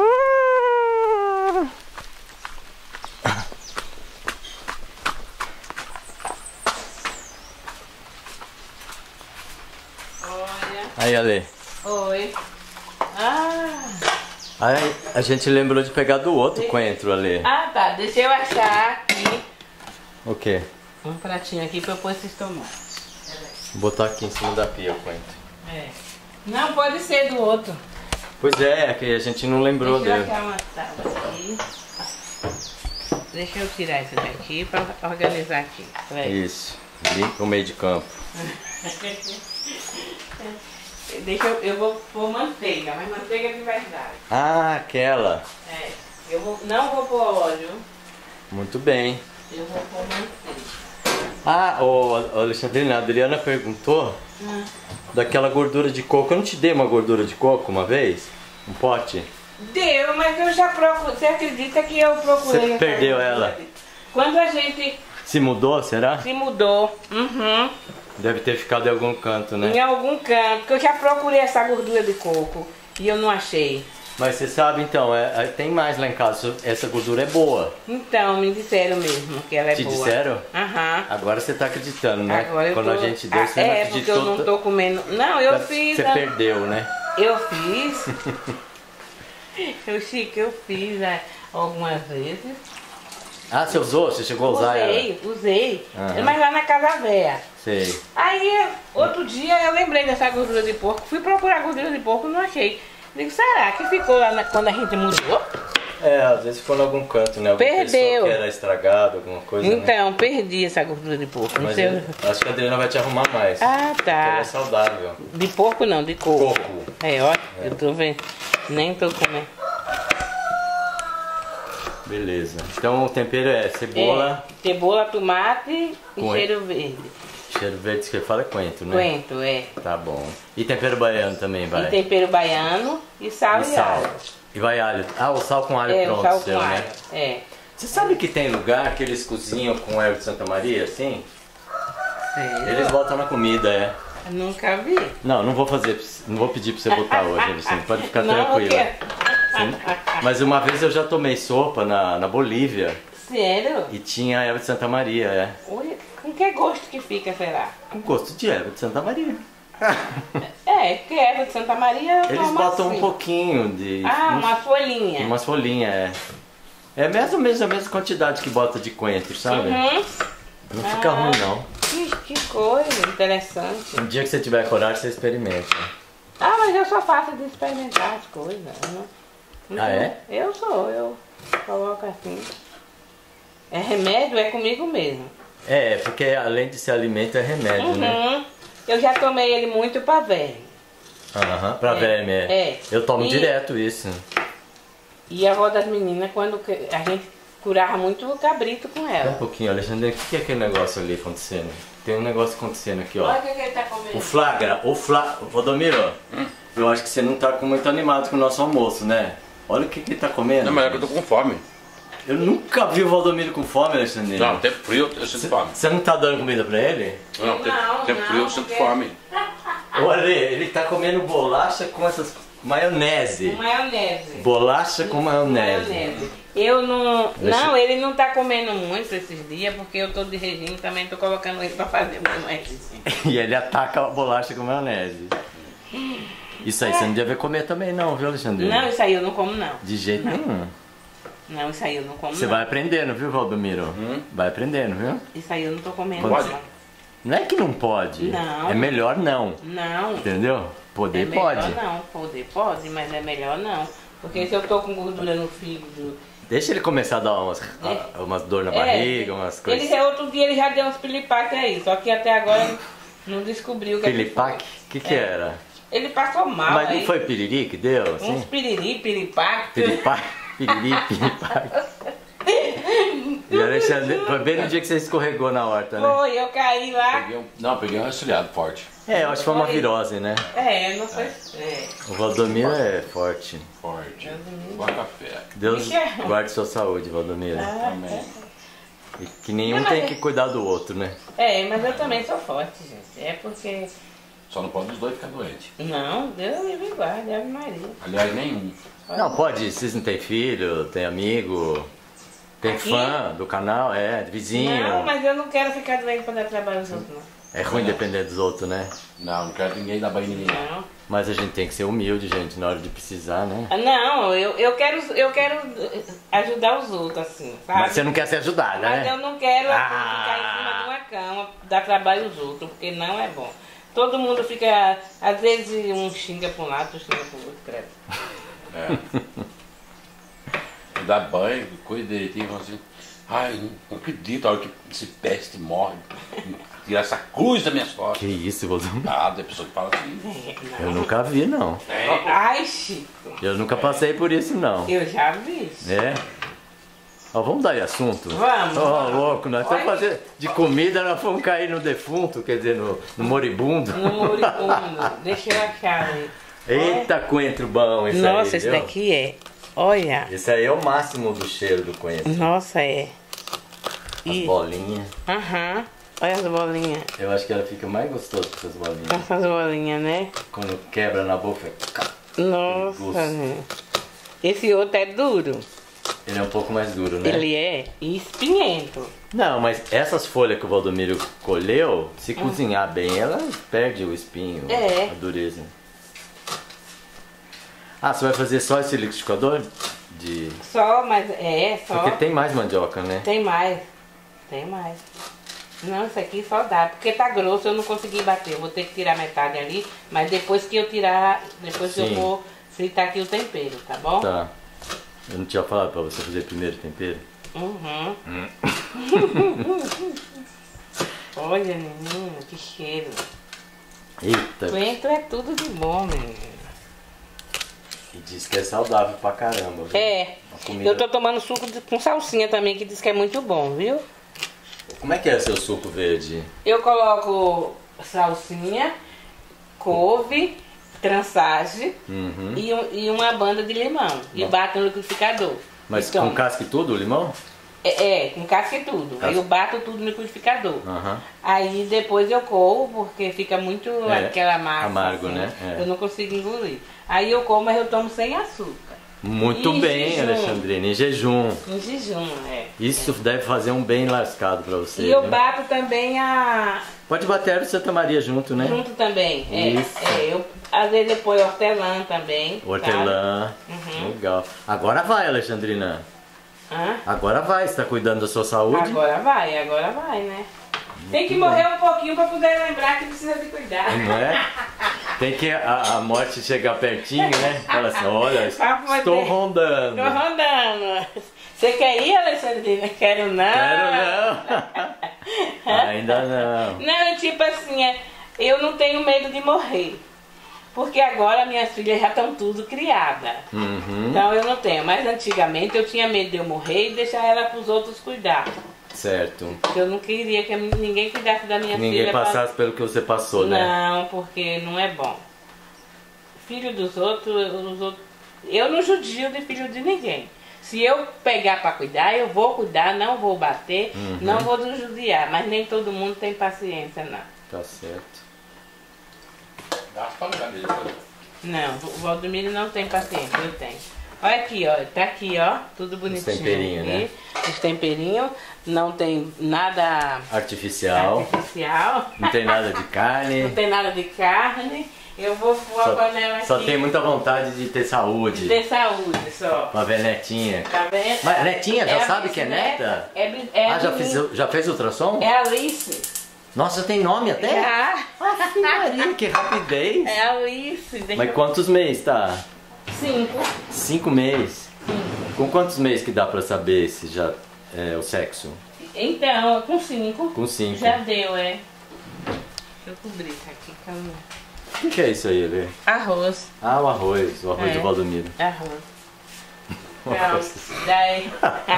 Olha. Aí, Ale. Oi. Ah. Aí, a gente lembrou de pegar do outro de... coentro, Ale. Ah, tá. Deixa eu achar aqui. O quê? Um pratinho aqui pra eu pôr esses tomates. Vou botar aqui em cima da pia o coentro. É. Não, pode ser do outro. Pois é, é que a gente não lembrou Deixa dele. Eu uma tábua aqui. Deixa eu tirar isso daqui pra organizar aqui. Isso. Limpa o meio de campo. Deixa eu, eu vou pôr manteiga, mas manteiga de verdade. Ah, aquela. É. Eu vou, não vou pôr óleo. Muito bem. Eu vou pôr manteiga. Ah, ô Alexandrina, a Adriana perguntou hum. daquela gordura de coco. Eu não te dei uma gordura de coco uma vez? Um pote? Deu, mas eu já procurei. Você acredita que eu procurei? Você perdeu ela? Quando a gente... Se mudou, será? Se mudou. Uhum. Deve ter ficado em algum canto, né? Em algum canto, porque eu já procurei essa gordura de coco e eu não achei. Mas você sabe então, é, é, tem mais lá em casa, essa gordura é boa. Então, me disseram mesmo que ela é Te boa. Te disseram? Aham. Agora você tá acreditando, né? Agora eu Quando tô... a gente deu, você ah, não é, acreditou. porque eu não tô comendo... Não, eu você fiz... Você a... perdeu, né? Eu fiz. eu, Chico, eu fiz é, algumas vezes. Ah, você usou? Você chegou a usar usei, ela? Usei, usei. Uhum. Mas lá na casa velha. Sei. Aí, outro dia eu lembrei dessa gordura de porco. Fui procurar gordura de porco e não achei. Digo, será que ficou lá na, quando a gente mudou? É, às vezes ficou em algum canto, né? Alguma Perdeu. Que era estragado, alguma coisa, Então, né? perdi essa gordura de porco. Não Mas sei. eu, acho que a Adriana vai te arrumar mais. Ah, tá. Ela é saudável. De porco não, de coco. Coco. É, ó, é. Eu tô vendo. Nem tô comendo. Beleza. Então o tempero é cebola... É, cebola, tomate e Coentro. cheiro verde. Cheiro verde que você fala é coentro, né? Coentro, é. Tá bom. E tempero baiano também vai? E tempero baiano e sal e, e sal. alho. E vai alho. Ah, o sal com alho é, pronto, o sal seu, com né? alho. É. Você sabe que tem lugar que eles cozinham com erva de Santa Maria, assim? Sério? Eles botam na comida, é. Nunca vi. Não, não vou fazer, não vou pedir pra você botar hoje, Vicente. Pode ficar não, tranquila. porque... Mas uma vez eu já tomei sopa na, na Bolívia. Sério? E tinha erva de Santa Maria, é. Olha, com que gosto que fica, será? Com gosto de erva de Santa Maria. É, porque erva de Santa Maria eu Eles tomo botam assim. um pouquinho de... Ah, uns- uma folhinha. umas folhinhas, é. É mais ou menos a mesma quantidade que bota de coentro, sabe? Uhum. Não fica Ah. ruim, não. Que, que coisa interessante. Um dia que você tiver coragem, você experimenta. Ah, mas eu só faço de experimentar as coisas. eu Não, não Ah, tenho- é? Eu sou, eu coloco assim. É remédio, é comigo mesmo. É, porque além de ser alimento, é remédio, né? Uhum. Eu já tomei ele muito pra verme. Aham, pra verme, é. é. Eu tomo E- direto isso. E a avó das meninas, quando que- a gente curava muito o cabrito com Só um ela. pouquinho, Alexandre, o que que é aquele negócio ali acontecendo? Tem um negócio acontecendo aqui, ó. Olha o que, que ele tá comendo. O flagra, o fla... Valdomiro, eu acho que você não tá com- muito animado com o nosso almoço, né? Olha o que que ele tá comendo. Não, mas é que eu tô com fome. Eu nunca vi o Valdomiro com fome, Alexandre. Não, tempo frio eu sinto fome. Você não tá dando comida pra ele? Não, tempo, Não, tempo não, frio eu sinto porque- fome. Olha, ele tá comendo bolacha com essas maionese. Maionese. Bolacha com maionese. Maionese. Eu não. Deixa- Não, ele não tá comendo muito esses dias, porque eu tô de regime também, tô colocando ele pra fazer maionese. E ele ataca a bolacha com maionese. Isso aí você não deve comer também não, viu, Alexandre? Não, isso aí eu não como não. De jeito nenhum. Não, isso aí eu não como Você não. vai aprendendo, viu, Valdomiro? Vai aprendendo, viu? Isso aí eu não tô comendo Pode? não. Não é que não pode. Não. É melhor não. Não. Entendeu? É Poder melhor pode. não. Poder pode, mas é melhor não. Porque se eu tô com gordura no fígado. Deixa ele começar a dar umas, a- umas dor na É, barriga, umas coisas. Ele já, outro dia ele já deu uns pilipaques aí, só que até agora não descobriu o que é que Pilipaque? O que que É. era? foi. Ele passou mal Mas aí. não foi piriri que deu, Uns assim? piriri, piripaque. Piripaque, piriri, piripaque. E o Alexandre, foi bem no dia que você escorregou na horta, né? Foi, eu caí lá. Peguei um, não, peguei um resfriado forte. É, eu acho que foi uma virose, né? É, não foi. É. O Valdomiro é forte. Forte. Igual café. Deus Bicho é- guarde sua saúde, Valdomiro. Também. E que nenhum Não, mas tem é- que cuidar do outro, né? É, mas eu também sou forte, gente. É porque. Só não pode os dois ficar doentes. Não, Deus me guarde, Ave Maria. Aliás, nenhum. Não, pode, vocês não têm filho, tem amigo, tem Aqui? fã do canal, é, vizinho. Não, mas eu não quero ficar doente pra dar trabalho aos outros, não. É ruim depender dos outros, né? Não, não quero ninguém dar banho em ninguém. Não. Mas a gente tem que ser humilde, gente, na hora de precisar, né? Ah, Não, eu, eu, quero, eu quero ajudar os outros, assim, sabe? Mas você não quer ser ajudada, Mas eu né? não quero assim, Ah. ficar em cima de uma cama, dar trabalho aos outros, porque não é bom. Todo mundo fica, às vezes um xinga pra um lado, outro xinga pro outro, credo. É. Dá banho, cuida direitinho e fala assim. Ai, não, não acredito a hora que esse peste morre. Tirar essa cruz das minhas costas. Que isso, Valdomiro? Ah, tem pessoa que fala assim. É, Eu não. nunca vi, não. Ai, Chico, Eu nunca passei por isso, não. eu já vi. É? Ó, vamos dar aí assunto? Vamos, Ó, vamos. louco, nós estamos Olha. fazendo de comida, nós fomos cair no defunto, quer dizer, no, no moribundo. No moribundo, deixa eu achar aí. Eita, coentro bom esse aí, Nossa, esse viu? daqui é. Olha, Esse aí é o máximo do cheiro do coentro. nossa, é. As E- bolinhas. Aham, olha as bolinhas. Eu acho que ela fica mais gostosa com essas bolinhas. Essas bolinhas, né? Quando quebra na boca, fica- Nossa, gosto. né? Esse outro é duro. ele é um pouco mais duro, né? Ele é espinhento. Não, mas essas folhas que o Valdomiro colheu, se cozinhar bem, ela perde o espinho, É. a dureza. Ah, você vai fazer só esse liquidificador? De... Só, mas é, só. Porque tem mais mandioca, né? Tem mais. Tem mais. Não, isso aqui só dá. Porque tá grosso, eu não consegui bater. Eu vou ter que tirar metade ali. Mas depois que eu tirar, depois que eu Sim. vou fritar aqui o tempero, tá bom? Tá. Eu não tinha falado pra você fazer primeiro o tempero? Uhum. Olha, menino, que cheiro. Eita, Coentro é tudo de bom, menino. e diz que é saudável pra caramba, viu? É. A comida- Eu tô tomando suco de- com salsinha também, que diz que é muito bom, viu? Como é que é seu suco verde? Eu coloco salsinha, couve, trançagem Uhum. e, um- e uma banda de limão. E Bom. bato no liquidificador. Mas Então, com casca e tudo, o limão? É, é, com casca e tudo. Aí eu bato tudo no liquidificador. Aham. Aí depois eu coo, porque fica muito É, aquela massa. amargo, assim, né? É. Eu não consigo engolir. Aí eu como, mas eu tomo sem açúcar. Muito Em bem, jejum. Alexandrina, em jejum. Em jejum, é. Isso deve fazer um bem lascado pra você. E eu viu? bato também a... Pode bater a erva de Santa Maria junto, né? Junto também, é. Isso. é eu, às vezes eu ponho hortelã também. Hortelã. Uhum. Legal. Agora vai, Alexandrina. sabe? Hã? Agora vai. Você tá cuidando da sua saúde? Agora vai, agora vai, né? Tem que morrer um pouquinho pra poder lembrar que precisa de cuidar. Não é? Tem que a, a morte chegar pertinho, né? Fala assim, olha, Pra poder- estou rondando. Tô rondando. Você quer ir, Alexandrina? Quero não. Quero não. Ainda não. Não, tipo assim, é, eu não tenho medo de morrer. Porque agora minhas filhas já estão tudo criadas. Uhum. Então eu não tenho. Mas antigamente eu tinha medo de eu morrer e deixar ela para os outros cuidar. Certo. Porque eu não queria que ninguém cuidasse da minha Que ninguém filha. pra- passasse pelo que você passou, né? Não, porque não é bom. Filho dos outros, os outros. Eu não judio de filho de ninguém. Se eu pegar para cuidar, eu vou cuidar, não vou bater, Uhum. não vou judiar. Mas nem todo mundo tem paciência, não. Tá certo. Dá as pancadas dele. Não, o Valdomiro não tem paciência, eu tenho. Olha aqui, ó, tá aqui, ó, tudo bonitinho. temperinhos, aqui. né? Os temperinhos, não tem nada Artificial. artificial, Não tem nada de carne. não tem nada de carne. Eu vou pôr a Só, panela aqui. só tem muita vontade de ter saúde. De saúde só. Uma ver netinha. Tá vendo? Mas netinha, já a sabe que é bisneta. neta? É, bi- é Ah, já menina. fez, já fez ultrassom? É Alice. Nossa, tem nome até? Já. Ave Maria, que rapidez. É Alice. Deixa Mas eu- quantos meses tá? Cinco. Cinco meses. Com quantos meses que dá pra saber se já é o sexo? Então, com cinco. Com cinco. Já deu, é. Deixa eu cobrir isso aqui. Calma. O que, que é isso aí, Lê? Arroz. Ah, o arroz. O arroz É. do Valdomiro. Arroz. Nossa. Pronto. Daí.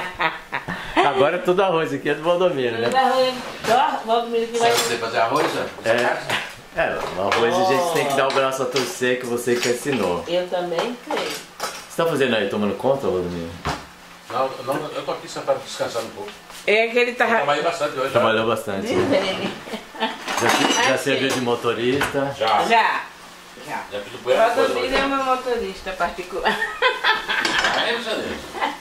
Agora é tudo arroz aqui é do Valdomiro, né? Arroz. Ó, Valdomiro que vai. Sabe você fazer arroz, né? É, é, o arroz a gente tem que dar o braço a torcer que você que ensinou. Eu também sei. Você tá fazendo aí, tomando conta, Valdomiro? Não, não, eu tô aqui sentado descansando um pouco. É que ele Eu tava. trabalhei bastante hoje. Trabalhou bastante. Diz né? ele. Já, já serviu de motorista. Já. Já. Já. Já. Já fiz o O banho coisa Valdomiro hoje. é meu motorista particular. É, Alexandre.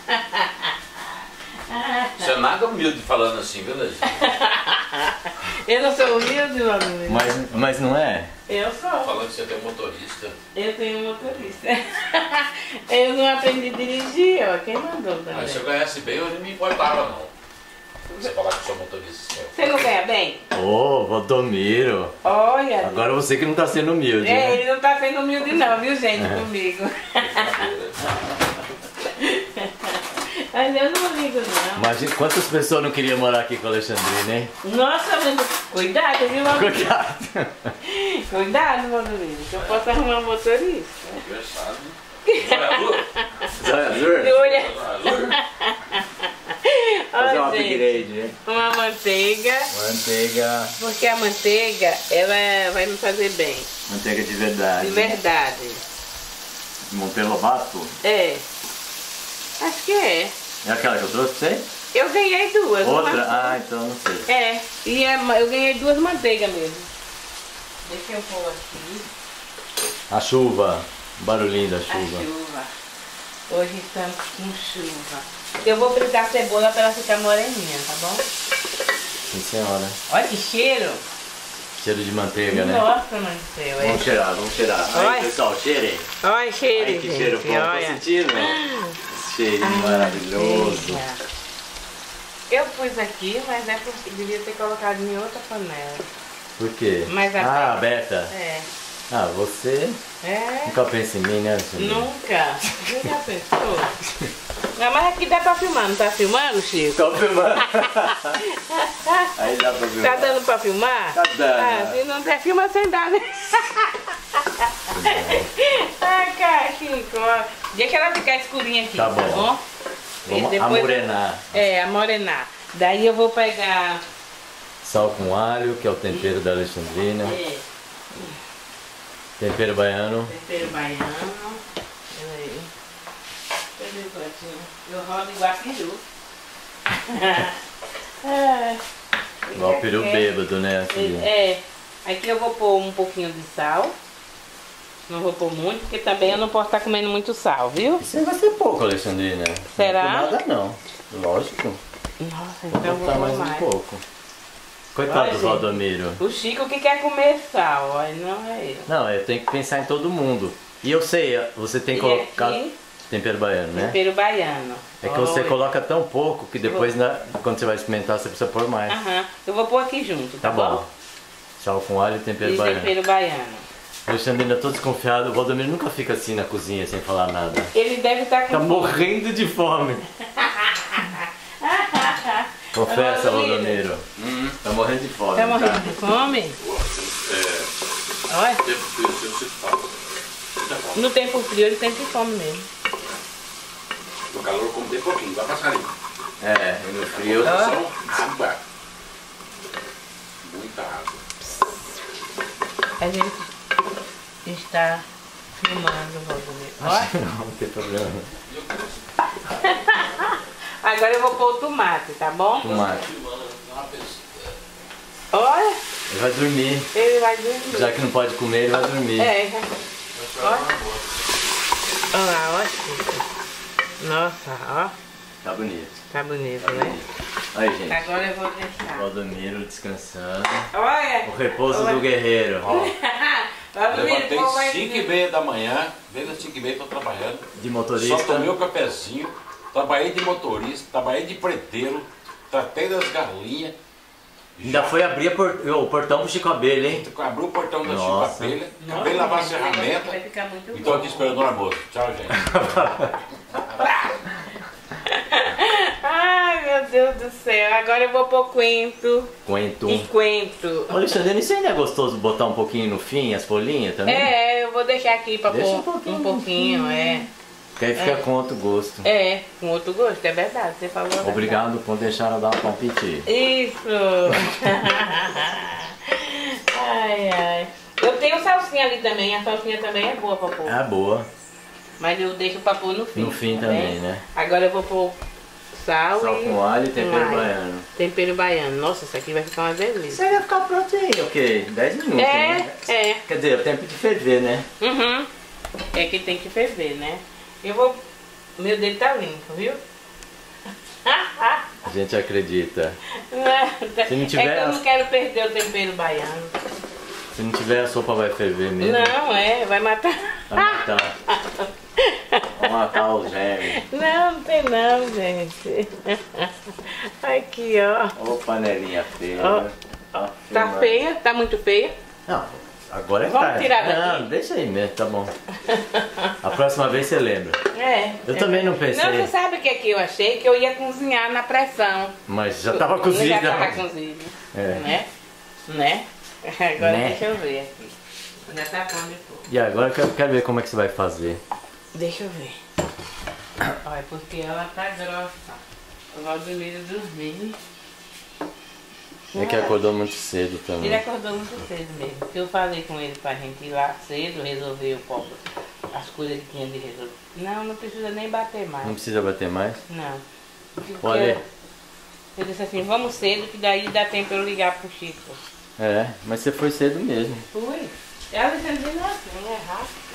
Você é nada humilde falando assim, viu, Lê? Eu não sou humilde, Valdomiro. Mas, mas não é? Eu sou. Falando que você tem um motorista. Eu tenho um motorista. Eu não aprendi a dirigir, ó. Quem mandou também? Mas se eu ganhasse bem, eu não me importava, não. Você falar que eu sou motorista seu. Você não ganha bem? Ô, Valdomiro. Olha. Agora você que não tá sendo humilde, É, né? ele não tá sendo humilde não, viu gente, comigo. Mas eu não ligo não. Imagina quantas pessoas não queriam morar aqui com a Alexandrina, hein? Nossa, mas cuidado, viu, Valdomiro? Cuidado. Cuidado, Valdomiro, que eu posso arrumar um motorista. Conversado. Olha, Lu. Zóia azul? Olha, Fazer um ó, gente, upgrade, né? uma manteiga, Manteiga. porque a manteiga, ela vai me fazer bem, Manteiga de verdade. de verdade. Monteiro Lobato. É, acho que é. É aquela que eu trouxe pra você? Eu ganhei duas. Outra? uma- Ah, então não sei. É, e é ma- eu ganhei duas manteigas mesmo. Deixa eu pôr aqui. A chuva. O barulhinho da A chuva. chuva. Hoje estamos com chuva. Eu vou fritar a cebola para ela ficar moreninha, tá bom? Sim, senhora. Olha que cheiro. Cheiro de manteiga, né? Nossa, mãe do céu. É. Vamos cheirar, vamos cheirar. Olha. Aí, pessoal, cheirem. Olha cheiro, Ai, que gente. cheiro bom. Tô Olha. sentindo, né? Esse cheirinho Ai, maravilhoso. manteiga. Eu pus aqui, mas é porque devia ter colocado em outra panela. Por quê? Mais Ah, aberta. aberta. É. Ah, você É. nunca pensa em mim, né, Alexandre? Nunca. Você já pensou? Não, mas aqui dá pra filmar, não tá filmando, Chico? Tô filmando. Aí dá pra filmar. Tá dando pra filmar? Tá dando. Ah, se não der, filma sem dar, né? Ai, cara, Chico, ó. Deixa ela ficar escurinha aqui, Tá tá bom. bom? Vamos E depois- amorenar. É, amorenar. Daí eu vou pegar... Sal com alho, que é o tempero da Alexandrina. É, Tempero baiano. tempero baiano. Peraí. Cadê o pratinho? Eu rodo igual peru. É. Igual peru É. bêbado, né? Aqui. É, aqui eu vou pôr um pouquinho de sal. Não vou pôr muito, porque também eu não posso estar comendo muito sal, viu? Isso aí vai ser pouco, Alexandrina. Será? Não é nada não. Lógico. Nossa, Vou então eu vou botar pôr mais mais. um pouco. Coitado Olha, do gente. Valdomiro. O Chico que quer comer sal, ó, não é eu. Não, eu tenho que pensar em todo mundo. E eu sei, você tem que E colocar aqui? tempero baiano, né? Tempero baiano. É que você Olha. coloca tão pouco que depois, na- quando você vai experimentar, você precisa pôr mais. Aham, eu vou pôr aqui junto, tá, Tá bom. Sal com alho e tempero E baiano. tempero baiano. Alexandrina, eu tô desconfiado. O Valdomiro nunca fica assim na cozinha sem falar nada. Ele deve estar com Tá fome. morrendo de fome. Confessa, Valdomiro. Valdomiro. Hum. Tá morrendo de fome. Tá morrendo de fome? É, Olha, tempo frio, eu sinto falta. Muita falta. no tempo frio ele tem fome mesmo. No calor eu como bem pouquinho, igual passarinho. É, e no frio. Ó. Só água. Muita água. A gente está filmando, Valdomiro. Ó, Não, não tem problema. agora eu vou pôr o tomate, tá bom? Tomate. Olha, Ele vai dormir. ele vai dormir. Já que não pode comer, ele vai dormir. É, já. Olha. Olha lá, olha, Chico. Nossa, ó. Tá bonito. Tá bonito, Tá né? bonito. Aí, gente. Agora eu vou deixar. Valdomiro descansando. Olha. O repouso Olha. do guerreiro. Valdomiro, Levantei pô, vai cinco e dizer- meia da manhã, desde as cinco e meia tô trabalhando. De Só motorista. tomei o cafezinho, trabalhei de motorista, trabalhei de preteiro, tratei das galinhas, Ainda foi abrir a por- o portão pro Chico Abelha, hein? abri o portão da Chico Nossa. Abelha, Nossa, acabei de lavar a esse negócio ferramenta Vai ficar muito e bom. tô aqui esperando o almoço. Tchau, gente. Ai, meu Deus do céu. Agora eu vou pôr coentro Coentro. e coentro. Alexandre, isso ainda é gostoso botar um pouquinho no fim, as folhinhas também? É, eu vou deixar aqui pra Deixa pôr um pouquinho. um pouquinho, é. Que aí fica com outro gosto. É, com outro gosto, é verdade. Você falou a verdade. Obrigado por deixar ela dar um palpite. Isso! Ai, ai. Eu tenho salsinha ali também, a salsinha também é boa pra pôr. É boa. Mas eu deixo pra pôr no fim. No fim tá também, bem? né? Agora eu vou pôr sal, Sal e... com alho e tempero alho. baiano. Tempero baiano. Nossa, isso aqui vai ficar uma Isso delícia. aí vai ficar pronto aí, ok? dez minutos, É, né? é. Quer dizer, o tempo de ferver, né? Uhum. É que tem que ferver, né? Eu vou... Meu dedo tá limpo, viu? A gente acredita. Se não tiver É que eu as- não quero perder o tempero baiano. Se não tiver, a sopa vai ferver mesmo. Não, é, vai matar. Vai matar. Vai matar os gêmeos. Não, não tem não, gente. Aqui, ó. Ô, panelinha feia. Ó, Tá Tá filmando. feia? Tá muito feia? Não, agora é Vamos tarde. tirar daqui? Não, deixa aí mesmo, tá bom. A próxima vez você lembra. É. Eu é. também não pensei. Não, você sabe o que, é que eu achei? Que eu ia cozinhar na pressão. Mas já tava cozida. Já tava cozido. É. Né? Né? Agora Né? deixa eu ver aqui. Já tá bom de pouco. E agora eu quero, quero ver como é que você vai fazer. Deixa eu ver. Olha, porque ela tá grossa. O Valdomiro dormir. É que acordou muito cedo também. Ele acordou muito cedo mesmo. Porque eu falei com ele pra gente ir lá cedo, resolver o pobre, as coisas que tinha de resolver. Não, não precisa nem bater mais. Não precisa bater mais? Não. Porque Olha. Eu disse assim, vamos cedo, que daí dá tempo eu ligar pro Chico. É, mas você foi cedo mesmo. Fui. Ela entendeu assim, é rápido.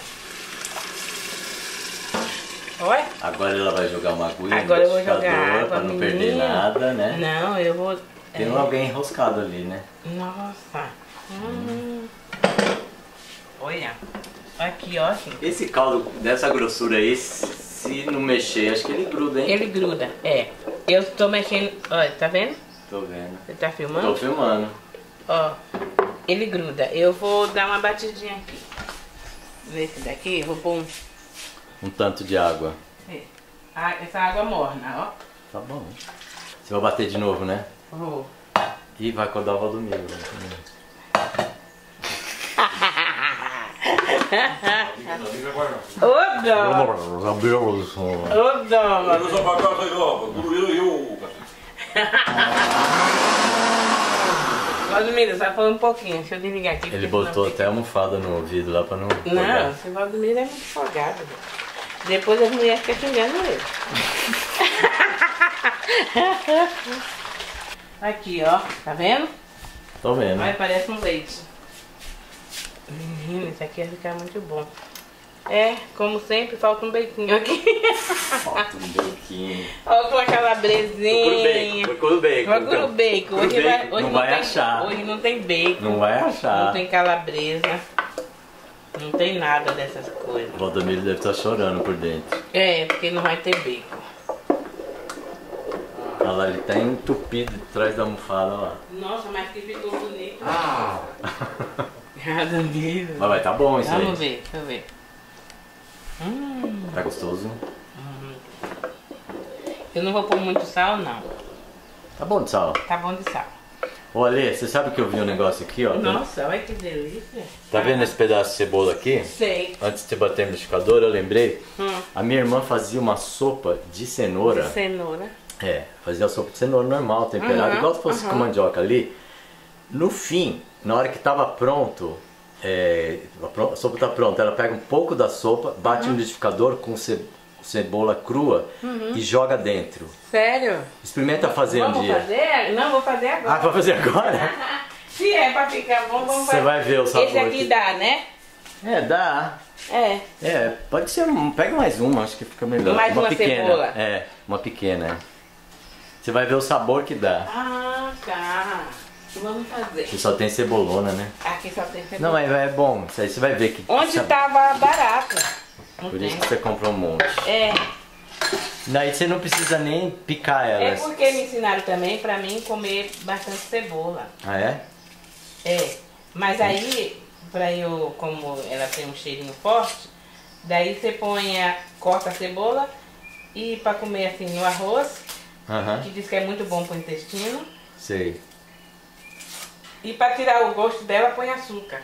Olha. Agora ela vai jogar uma agulha Agora eu vou no jogar liquidificador água, pra não perder menino. nada, né? Não, eu vou... Tem é, alguém enroscado ali, né? Nossa. Hum. Olha. Aqui, ó. Assim. Esse caldo dessa grossura aí, se não mexer, acho que ele gruda, hein? Ele gruda, é. Eu tô mexendo... Olha, tá vendo? Tô vendo. Você tá filmando? Tô filmando. Ó, ele gruda. Eu vou dar uma batidinha aqui. Nesse daqui, eu vou pôr um... Um tanto de água. É. Ah, essa água morna, ó. Tá bom. Você vai bater de novo, né? Vou. Ih, vai acordar o Valdomiro. Ô, dó! Ô, dó! Eu sou papel, eu, eu, eu. Valdomiro, só foi um pouquinho. Deixa eu desligar aqui. Ele porque senão botou fica- até a almofada no ouvido lá pra não Não, acordar. esse Valdomiro é muito folgado. velho. Depois as mulheres ficam xingando ele. Aqui, ó. Tá vendo? Tô vendo. Olha, parece um leite. Menina, isso aqui vai ficar muito bom. É, como sempre, falta um bequinho aqui. Falta um bequinho. Falta uma calabresinha. Procura o bacon. Procura o bacon. Hoje, Procura o vai, bacon. hoje Não não, vai tem, achar. hoje não tem bacon. Não vai achar. Não tem calabresa. Não tem nada dessas coisas. O Valdomiro deve estar chorando por dentro. É, porque não vai ter bacon. Olha lá, ele tá entupido atrás da almofada, ó. Nossa, mas que ficou bonito. Ah. Nada mesmo. Mas vai tá bom isso Vamos aí. ver, deixa eu ver. Hum, Tá gostoso? eu não vou pôr muito sal, não. Tá bom de sal. Tá bom de sal. Ô Ale, você sabe que eu vi um negócio aqui, ó? Nossa, olha que delícia. Tá vendo esse pedaço de cebola aqui? Sei. Antes de você bater no liquidificador, eu lembrei. Hum. A minha irmã fazia uma sopa de cenoura. De cenoura. É, fazia a sopa de cenoura normal, temperada, Uhum, igual se fosse uhum. com mandioca ali. No fim, na hora que tava pronto, é, a pro- a sopa tá pronta, ela pega um pouco da sopa, bate no liquidificador com ce- cebola crua e joga dentro. Sério? Experimenta fazer Vamos um dia. fazer? Não, vou fazer Ah, agora. vai fazer agora? Se é pra ficar bom, vamos Você fazer. vai ver o sabor. Esse aqui que- dá, né? É, dá. É. É, pode ser, um- pega mais uma, acho que fica melhor. Mais uma pequena. cebola. É, uma pequena. é. Você vai ver o sabor que dá. Ah, tá. Vamos fazer. Que só tem cebolona, né? Aqui só tem cebola. Não, mas é bom. Isso aí você vai ver que. Onde sabe- tava barato? Não Por tem. isso que você comprou um monte. É. Daí você não precisa nem picar É elas. porque me ensinaram também pra mim comer bastante cebola. Ah, é? É. Mas aí, pra eu, como ela tem um cheirinho forte, daí você põe a, corta a cebola e pra comer assim no arroz, Aham, que diz que é muito bom pro intestino. sei. E pra tirar o gosto dela, põe açúcar.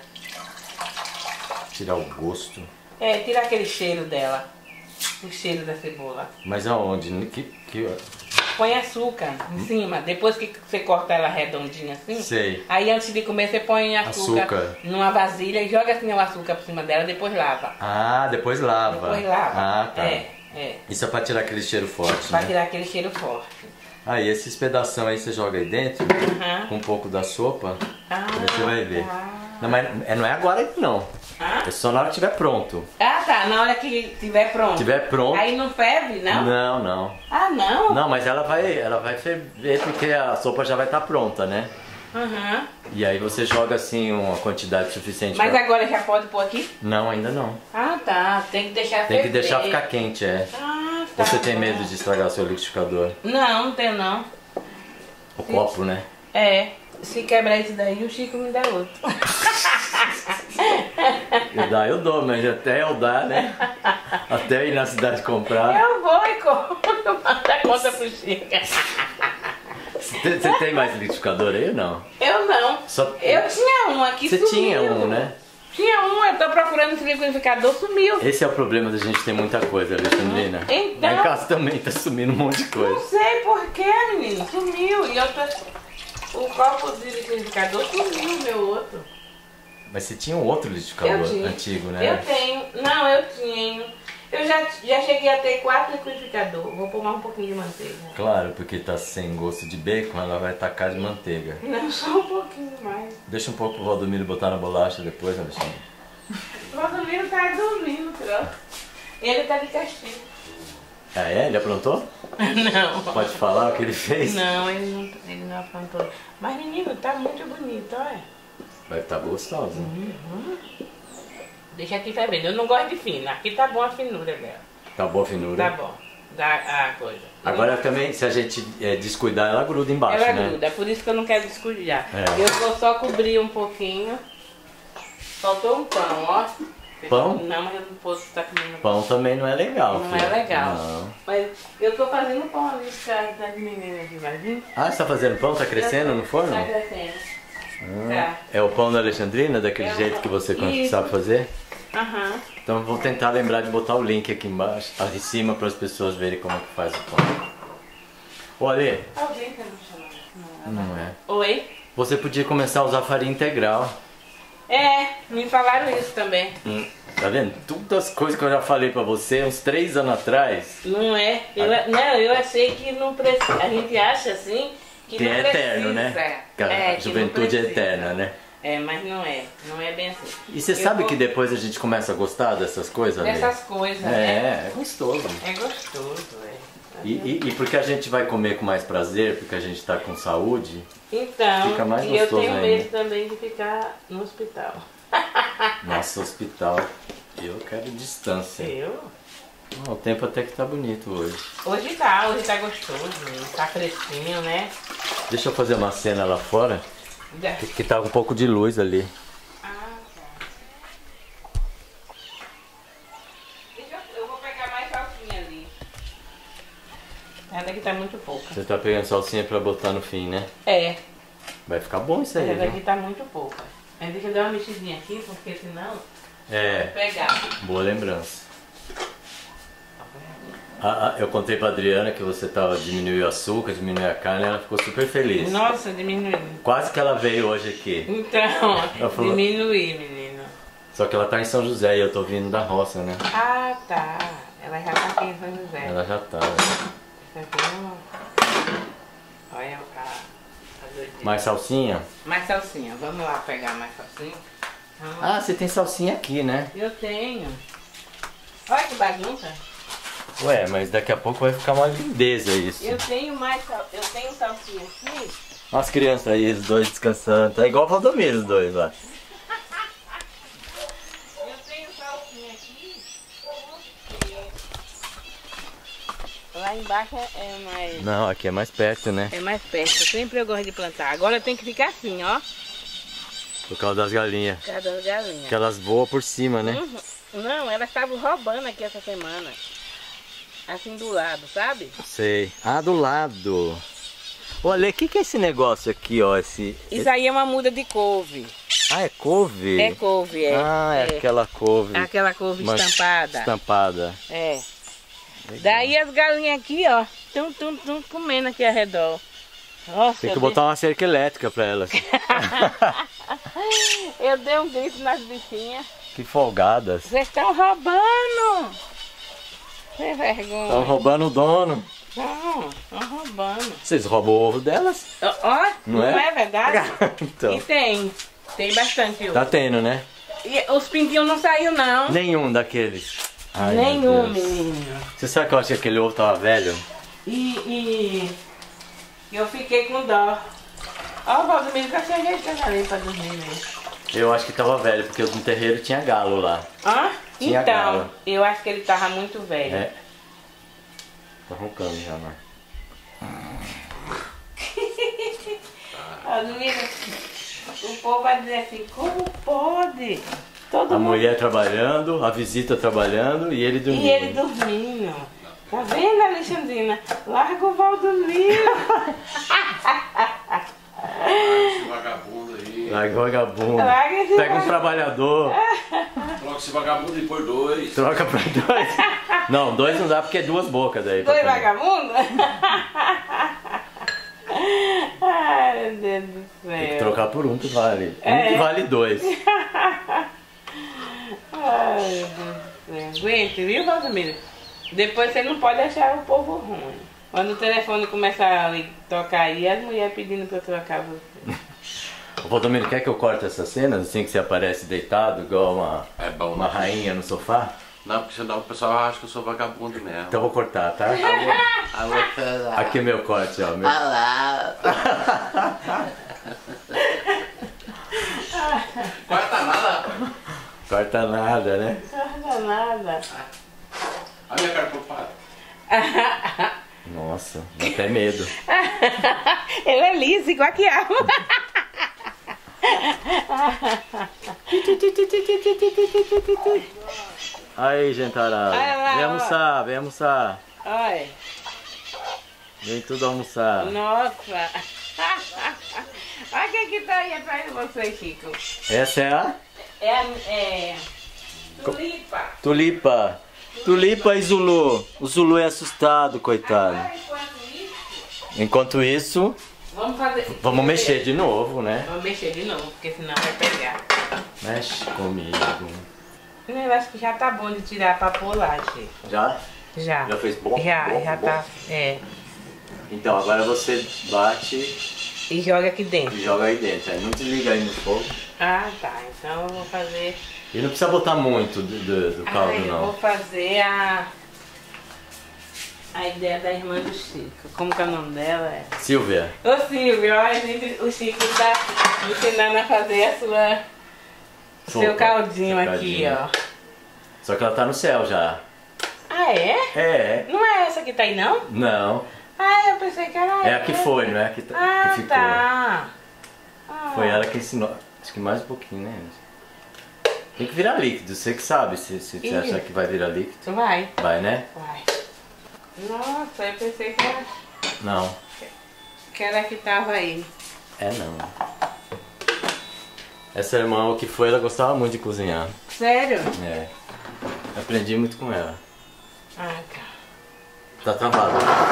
Tirar o gosto. É, tirar aquele cheiro dela. O cheiro da cebola. Mas aonde? Que, que... Põe açúcar em cima. Depois que você corta ela redondinha assim. Sei. Aí antes de comer você põe açúcar, Açúcar. numa vasilha e joga assim o açúcar por cima dela, depois lava. Ah, depois lava. Depois lava. Ah, tá. É, é. Isso é pra tirar aquele cheiro forte, Pra né? tirar aquele cheiro forte. Ah, e esses pedação aí você joga aí dentro, Aham. com um pouco da sopa, Ah, aí você vai ver. tá. Não, mas é- não é agora não. Ah? É só na hora que estiver pronto. Ah, tá. Na hora que tiver pronto. Tiver pronto. Aí não ferve, não? Não, não. Ah, não? Não, mas ela vai, ela vai ferver porque a sopa já vai estar pronta, né? Aham. E aí você joga assim uma quantidade suficiente Mas pra... agora já pode pôr aqui? Não, ainda não. Ah, tá. Tem que deixar Tem que ferver. deixar ficar quente, é. Ah, tá. Você tem bom. medo de estragar o seu liquidificador? Não, não tenho não. O copo, né? É. Se quebrar esse daí, o Chico me dá outro. Eu dá, eu dou, mas até eu dar, né? Até eu ir na cidade comprar. Eu vou e compro. Manda a conta pro Chico. Você você tem mais liquidificador aí ou não? Eu não. Só- Eu tinha um aqui, Você sumiu. tinha um, né? Tinha um, eu tô procurando esse liquidificador, sumiu. Esse é o problema da gente ter muita coisa, Alexandrina. Então- Lá em casa também tá sumindo um monte de Não coisa. sei porquê, menino. Sumiu. E outra, o copo de liquidificador sumiu, meu outro. Mas você tinha um outro liquidificador Eu tinha. antigo, né? Eu tenho. Não, eu tinha. Eu já, já cheguei a ter quatro liquidificadores. Vou pôr mais um pouquinho de manteiga. Claro, porque tá sem gosto de bacon, ela vai tacar de manteiga. Não, só um pouquinho mais. Deixa um pouco pro Valdomiro botar na bolacha depois, Alexandre. O Valdomiro tá dormindo, pronto. Ele tá de castigo. Ah, é? Ele aprontou? Não. Pode falar o que ele fez? Não, ele não, ele não aprontou. Mas, menino, tá muito bonito, olha. Vai estar gostoso. Deixa aqui fervendo. Eu não gosto de fina. Aqui tá bom a finura dela. Tá boa a finura. Tá bom. Da, a coisa. Agora também, se a gente é, descuidar, ela gruda embaixo, Ela né? gruda, por isso que eu não quero descuidar. É. Eu vou só cobrir um pouquinho. Faltou um pão, ó. Pão? Não, mas eu não posso estar comendo. Pão também não é legal, Não filha. é legal. Não. Mas eu tô fazendo pão ali pra das meninas aqui, vai vir? Ah, você tá fazendo pão? Tá crescendo no forno? Tá crescendo. Ah, é o pão da Alexandrina, daquele É o jeito pão. que você Isso. sabe fazer? Aham. Então vou tentar lembrar de botar o link aqui embaixo, aqui em cima, para as pessoas verem como é que faz o pão. Ô Ale, Alguém tá me chamando? não é. Oi? Você podia começar a usar farinha integral. É, me falaram isso também. Hum, Tá vendo? Todas as coisas que eu já falei pra você uns três anos atrás, Não é? Eu, não, eu achei que não precisa. A gente acha assim que, que não é precisa. eterno, né? Que a É, que não juventude é precisa. eterna, né? É, mas não é. Não é bem assim. E você Eu sabe vou- que depois a gente começa a gostar dessas coisas, né? Dessas coisas, né? É, é gostoso. É gostoso, é. E, e, e porque a gente vai comer com mais prazer, porque a gente tá com saúde, Então, Fica mais e eu gostoso tenho ainda. medo também de ficar no hospital. nosso hospital, eu quero distância. Eu? O tempo até que tá bonito hoje. Hoje tá, hoje tá gostoso, tá fresquinho, né? Deixa eu fazer uma cena lá fora, Já- que, que tá um pouco de luz ali. Ah, tá. Deixa eu, eu vou pegar mais salsinha ali. Essa daqui tá muito pouca. Você tá pegando salsinha pra botar no fim, né? É, Vai ficar bom isso aí, essa daqui viu? tá muito pouca. Mas deixa eu dar uma mexidinha aqui, porque senão É, vou pegar. boa lembrança. Ah, ah, eu contei pra Adriana que você tava diminuiu o açúcar, diminuiu a carne, ela ficou super feliz. Nossa, diminuiu. Quase que ela veio hoje aqui. Então, Ela falou- diminuí, menino. Só que ela tá em São José e eu tô vindo da roça, né? Ah, tá. Ela já tá aqui em São José. Ela já tá. Né? Isso aqui não... Olha a, a doideira. Mais salsinha? Mais salsinha. Vamos lá pegar mais salsinha. Vamos lá. Ah, você tem salsinha aqui, né? Eu tenho. Olha que bagunça. Ué, mas daqui a pouco vai ficar uma lindeza isso. Eu tenho mais sal... Eu tenho salsinha aqui. Olha as crianças aí, os dois descansando. Tá igual o Valdomiro, os dois lá. Eu tenho salsinha aqui. Lá embaixo é mais... Não, aqui é mais perto, né? É mais perto. Sempre eu gosto de plantar. Agora tem que ficar assim, ó. Por causa das galinhas. Cada galinha. Que elas voam por cima, né? Uhum. Não, elas estavam roubando aqui essa semana. Assim do lado, sabe? Sei. Ah, do lado. Olha, o que, que é esse negócio aqui, ó? Esse... Isso aí é uma muda de couve. Ah, é couve? É couve, é. Ah, é, aquela couve. É aquela couve Uma- estampada. Estampada. É. Legal. Daí as galinhas aqui, ó, tum, tum, tum, comendo aqui ao redor. Nossa, Tem que eu botar uma cerca elétrica pra elas. dei... eu dei um grito nas bichinhas. Que folgadas. Vocês estão roubando! Sem vergonha. Estão roubando o dono. Não, estão roubando. Vocês roubam o ovo delas? Ó, ó, Não não, é? é? verdade? Então. E tem. Tem bastante ovo. Tá tendo, né? E os pintinhos não saiu não. Nenhum daqueles. Ai, Nenhum, meu Deus. menino. Você sabe que eu achei que aquele ovo tava velho? E, e eu fiquei com dó. Ó, o Valdomiro, que eu cheguei que eu falei pra dormir mesmo. Eu acho que tava velho, porque no terreiro tinha galo lá. Hã? Tinha Então, galo. eu acho que ele tava muito velho. É. Tá roncando já, né? Valdomiro, o povo vai dizer assim, como pode? Todo A mundo... mulher trabalhando, a visita trabalando e ele dormindo. E ele dormindo. Tá vendo, Alexandrina? Larga o Valdomiro. Esse vagabundo aí. Larga o vagabundo. Larga esse Pega um vagabundo. trabalhador. Troca esse vagabundo aí por dois. Troca pra dois. Não, dois não dá porque é duas bocas daí. pra Dois comer. vagabundos? Ai, meu Deus do céu. Tem que trocar por um que vale. Um É. que vale dois. Ai, meu Deus do céu. Aguente, viu, Valdomiro? Depois você não pode achar o povo ruim. Quando o telefone começar a tocar aí, as mulheres pedindo pra eu trocar você. Ô, Valdomiro, quer que eu corte essas cenas assim que você aparece deitado, igual uma, É bom, uma né? rainha no sofá? Não, porque senão o pessoal acha que eu sou vagabundo mesmo. Então eu vou cortar, tá? Alô, pera. Aqui é meu corte, ó. Meu... Corta nada, rapaz. Corta nada, né? Não nada. A minha cara poupada. Nossa, dá até medo. Ele é liso, igual que a Aí, gentarada. Olha lá, Vem ó. almoçar, vem almoçar. Olha. Vem tudo almoçar. Nossa. Olha quem que tá aí atrás de você, Chico. Essa é a É a... É... Tulipa. Tulipa. Tulipa e Zulu. O Zulu é assustado, coitado. Agora, enquanto isso, Enquanto isso, vamos fazer... vamos mexer de novo, né? Vamos mexer de novo, porque senão vai pegar. Mexe comigo. Eu acho que já tá bom de tirar pra pôr lá, Chico. Já? Já. Já fez bom? Já, Bom, já bom? tá. É. Então, agora você bate E joga aqui dentro. e joga aí dentro. Aí não desliga aí no fogo. Ah, tá. Então eu vou fazer... E não precisa botar muito do, do, do caldo, ah, eu não. vou fazer a... A ideia da irmã do Chico. Como que é o nome dela? É? Silvia. Ô Silvio, ó, a gente, o Chico tá me ensinando a fazer a sua... O seu Sopa, caldinho seu aqui, caldinho. ó. Só que ela tá no céu já. Ah, é? É. Não é essa que tá aí, não? Não. Ah, eu pensei que era É a que essa. foi, não é a que, tá- Ah, que ficou. tá. Ah. Foi ela que ensinou. Acho que mais um pouquinho, né? Tem que virar líquido, você que sabe. Se, se você Ih. achar que vai virar líquido. Tu vai? Vai, né? Vai. Nossa, eu pensei que era, Não. que era a que tava aí. É não. Essa irmã, o que foi, ela gostava muito de cozinhar. Sério? É. Aprendi muito com ela. Ah, tá. Tá travado.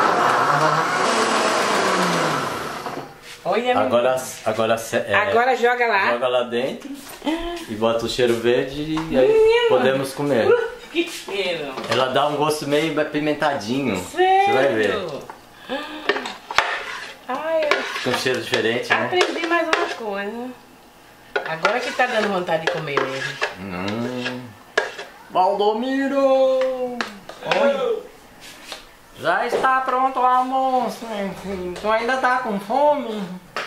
Olha, Agora, agora, é, Agora joga lá. joga lá dentro e bota o cheiro verde e aí Menino. podemos comer. Uh, que cheiro. Ela dá um gosto meio apimentadinho. Sério? Você vai ver. Ai, eu Fica um cheiro diferente, né? aprendi mais uma coisa. Agora que tá dando vontade de comer mesmo. Hum. Valdomiro! Oi! Já está pronto o almoço, meu filho. Tu ainda tá com fome?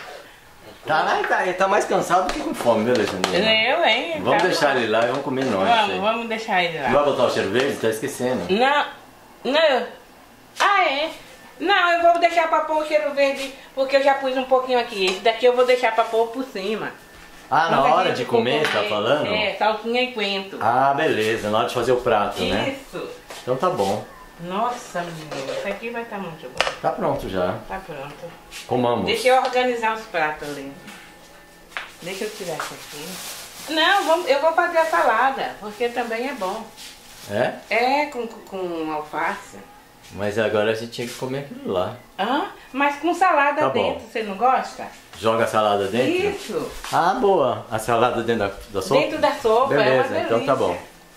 Tá, lá, tá, ele tá mais cansado do que com fome, viu, Alexandre? Eu, hein? Vamos Tá deixar bom. ele lá e vamos comer nós. Vamos, aí. vamos deixar ele Não lá. vai botar o cheiro verde? Tá esquecendo. Não, não. Ah, é? Não, eu vou deixar pra pôr o cheiro verde, porque eu já pus um pouquinho aqui. Esse daqui eu vou deixar pra pôr por cima. Ah, na Quando a hora gente de for comer, você tá falando? É, salsinha e coentro. Ah, beleza, na hora de fazer o prato, né? Isso. Então tá bom. Nossa, menina, isso aqui vai estar muito bom. Tá pronto já. Tá pronto. Comamos. Deixa eu organizar os pratos ali. Deixa eu tirar isso aqui. Não, vamos, eu vou fazer a salada, porque também é bom. É? É, com, com alface. Mas agora a gente tinha que comer aquilo lá. Hã? Mas com salada Tá bom. dentro, você não gosta? Joga a salada dentro? Isso. Ah, boa. A salada dentro da, da sopa? Dentro da sopa, Beleza, é uma delícia. então tá bom.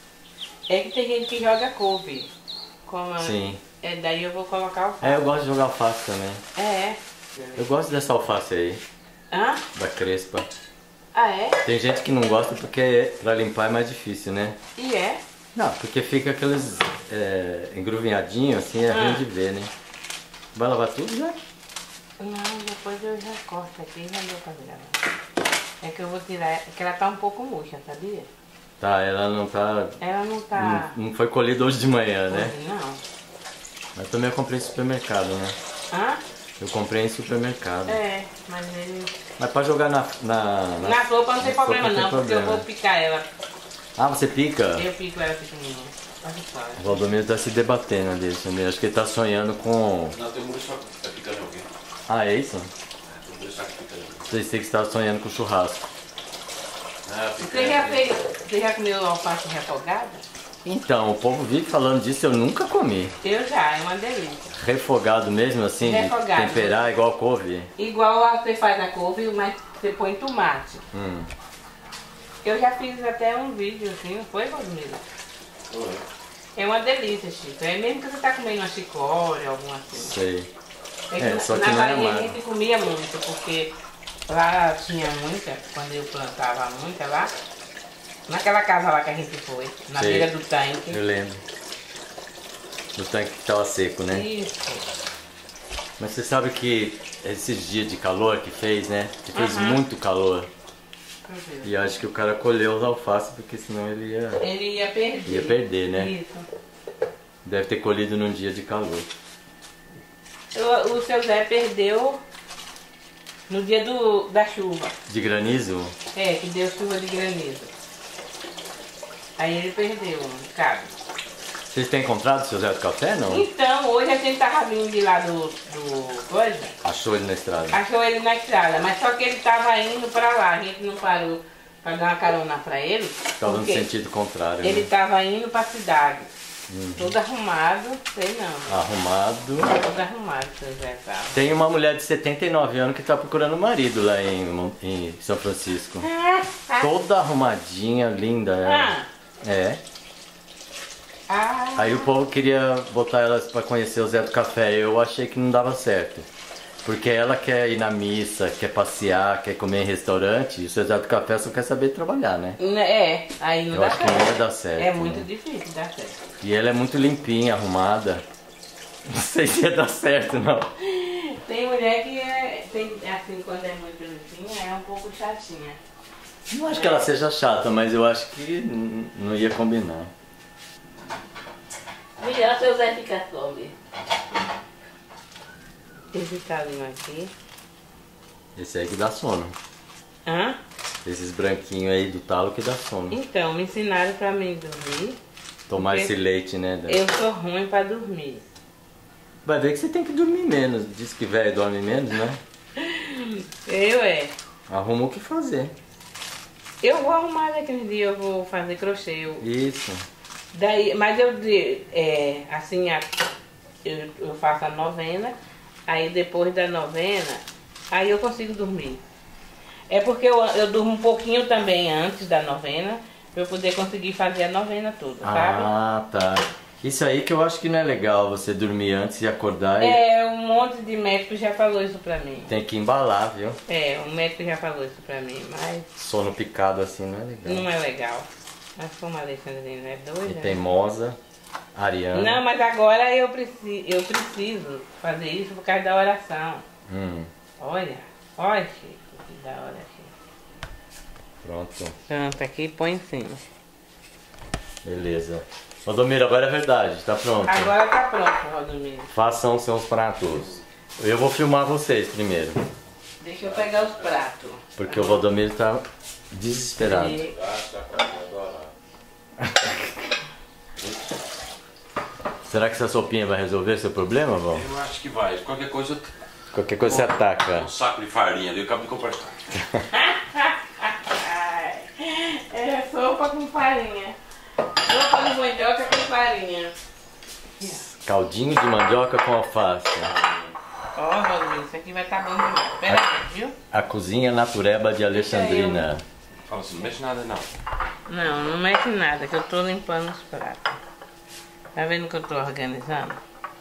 É que tem gente que joga couve. Com a... Sim. É, daí eu vou colocar alface. É, eu gosto de jogar alface também. É. Eu gosto dessa alface aí, Hã? da crespa. Ah, é? Tem gente que não gosta porque pra limpar é mais difícil, né? E é? Não, porque fica aqueles é, engruvinhadinhos assim, é Ah. ruim de ver, né? Vai lavar tudo já? Não, depois eu já corto aqui e já deu pra virar. É que eu vou tirar, é que ela tá um pouco murcha, sabia? Tá, ela não tá... Ela não tá... Não, não foi colhida hoje de manhã, né? Não. Mas também eu comprei em supermercado, né? Hã? Eu comprei em supermercado. É, mas ele... Mas pra jogar na... Na, na, Na sopa não tem na sopa problema não, porque eu problema. vou picar ela. Ah, você pica? Eu pico ela pequenininha. Olha só. O Valdomiro tá se debatendo ali, entendeu? Acho que ele tá sonhando com... Não, tem um muriçoca que tá picando alguém. Ah, é isso? Tem um muriçoca que pica alguém. Pensei que você estava sonhando com churrasco. Ah, pica Você já, alguém. fez, você já comeu alface refogada? Então, o povo vive falando disso, eu nunca comi. Eu já, é uma delícia. Refogado mesmo, assim, Refogado. de temperar igual couve. Igual você faz a couve, mas você põe tomate. Hum. Eu já fiz até um vídeo assim, não foi, Valdomiro? Oi. É uma delícia, Chico. É mesmo que você tá comendo uma chicória, alguma coisa. Sei. É que É, na, só que na não é Bahia a amargo. gente comia muito, porque lá tinha muita, quando eu plantava muita lá, naquela casa lá que a gente foi, na Sei. beira do tanque. Eu lembro. Do tanque que tava seco, né? Isso. Mas você sabe que esses dias de calor que fez, né? Que fez Aham. muito calor. Meu Deus. E eu acho que o cara colheu os alfaces, porque senão ele ia... Ele ia perder. Ia perder, né? Isso. Deve ter colhido num dia de calor. O, o seu Zé perdeu no dia do, da chuva. De granizo? É, que deu chuva de granizo. Aí ele perdeu um bocado. Vocês têm encontrado o seu Zé do Café, não? Então, hoje a gente tava vindo de lá do, do coisa, Achou ele na estrada? achou ele na estrada, mas só que ele tava indo pra lá, a gente não parou pra dar uma carona pra ele. Tava no porque sentido contrário, ele né? tava indo pra cidade. Todo arrumado, sei não. Arrumado. Todo arrumado, seu Zé tava. Tem uma mulher de setenta e nove anos que tá procurando marido lá em, Mon- em São Francisco. Toda arrumadinha, linda ela. Ah, É. ah, Aí o povo queria botar elas pra conhecer o Zé do Café. Eu achei que não dava certo. Porque ela quer ir na missa, quer passear, quer comer em restaurante, e o seu Zé do Café só quer saber trabalhar, né? É, aí não Eu dá acho que certo. não ia dar certo. É muito né? difícil dar certo. E ela é muito limpinha, arrumada. Não sei se ia dar certo, não. Tem mulher que é, tem, assim, quando é muito limpinha, é um pouco chatinha. Não acho que ela seja chata, mas eu acho que n- não ia combinar. Melhor seu Zé ficar some. Esse calinho aqui. Esse aí que dá sono. Hã? Esses branquinhos aí do talo que dá sono. Então, me ensinaram pra mim dormir. Tomar porque esse leite, né? Dan? Eu sou ruim pra dormir. Vai ver que você tem que dormir menos. Diz que velho dorme menos, né? Eu é. Arruma o que fazer. Eu vou arrumar daqui uns dias, eu vou fazer crochê. Eu, Isso. daí, mas eu, de- é, assim, a- eu, eu faço a novena, aí depois da novena, aí eu consigo dormir. É porque eu, eu durmo um pouquinho também antes da novena, pra eu poder conseguir fazer a novena toda, sabe? Ah, tá. Isso aí que eu acho que não é legal, você dormir antes e acordar e É, um monte de médico já falou isso pra mim. tem que embalar, viu? É, um médico já falou isso pra mim, mas Sono picado assim não é legal. não é legal. Mas como a Alexandrina é E doida... teimosa, ariana. Não, mas agora eu preciso, eu preciso fazer isso por causa da oração. Hum, Olha, olha, Chico, que da hora aqui. pronto. Pronto, aqui põe em cima. Beleza. Rodomiro, agora é verdade, tá pronto. Agora tá pronto, Rodomiro. Façam seus pratos. Eu vou filmar vocês primeiro, Deixa eu pegar os pratos. porque o Rodomiro tá desesperado. E- Será que essa sopinha vai resolver seu problema, Val? Eu acho que vai. Qualquer coisa, Qualquer coisa você ataca. um saco de farinha ali, eu acabo de comprar. Ai, é sopa com farinha. Sopa de mandioca com farinha. Caldinho de mandioca com alface. Ó, Rodomiro, isso aqui vai estar bom demais. Pera aí, viu? A cozinha natureba de Alexandrina. Fala assim, não mexe nada não. Não, não mexe nada, que eu tô limpando os pratos. Tá vendo que eu tô organizando?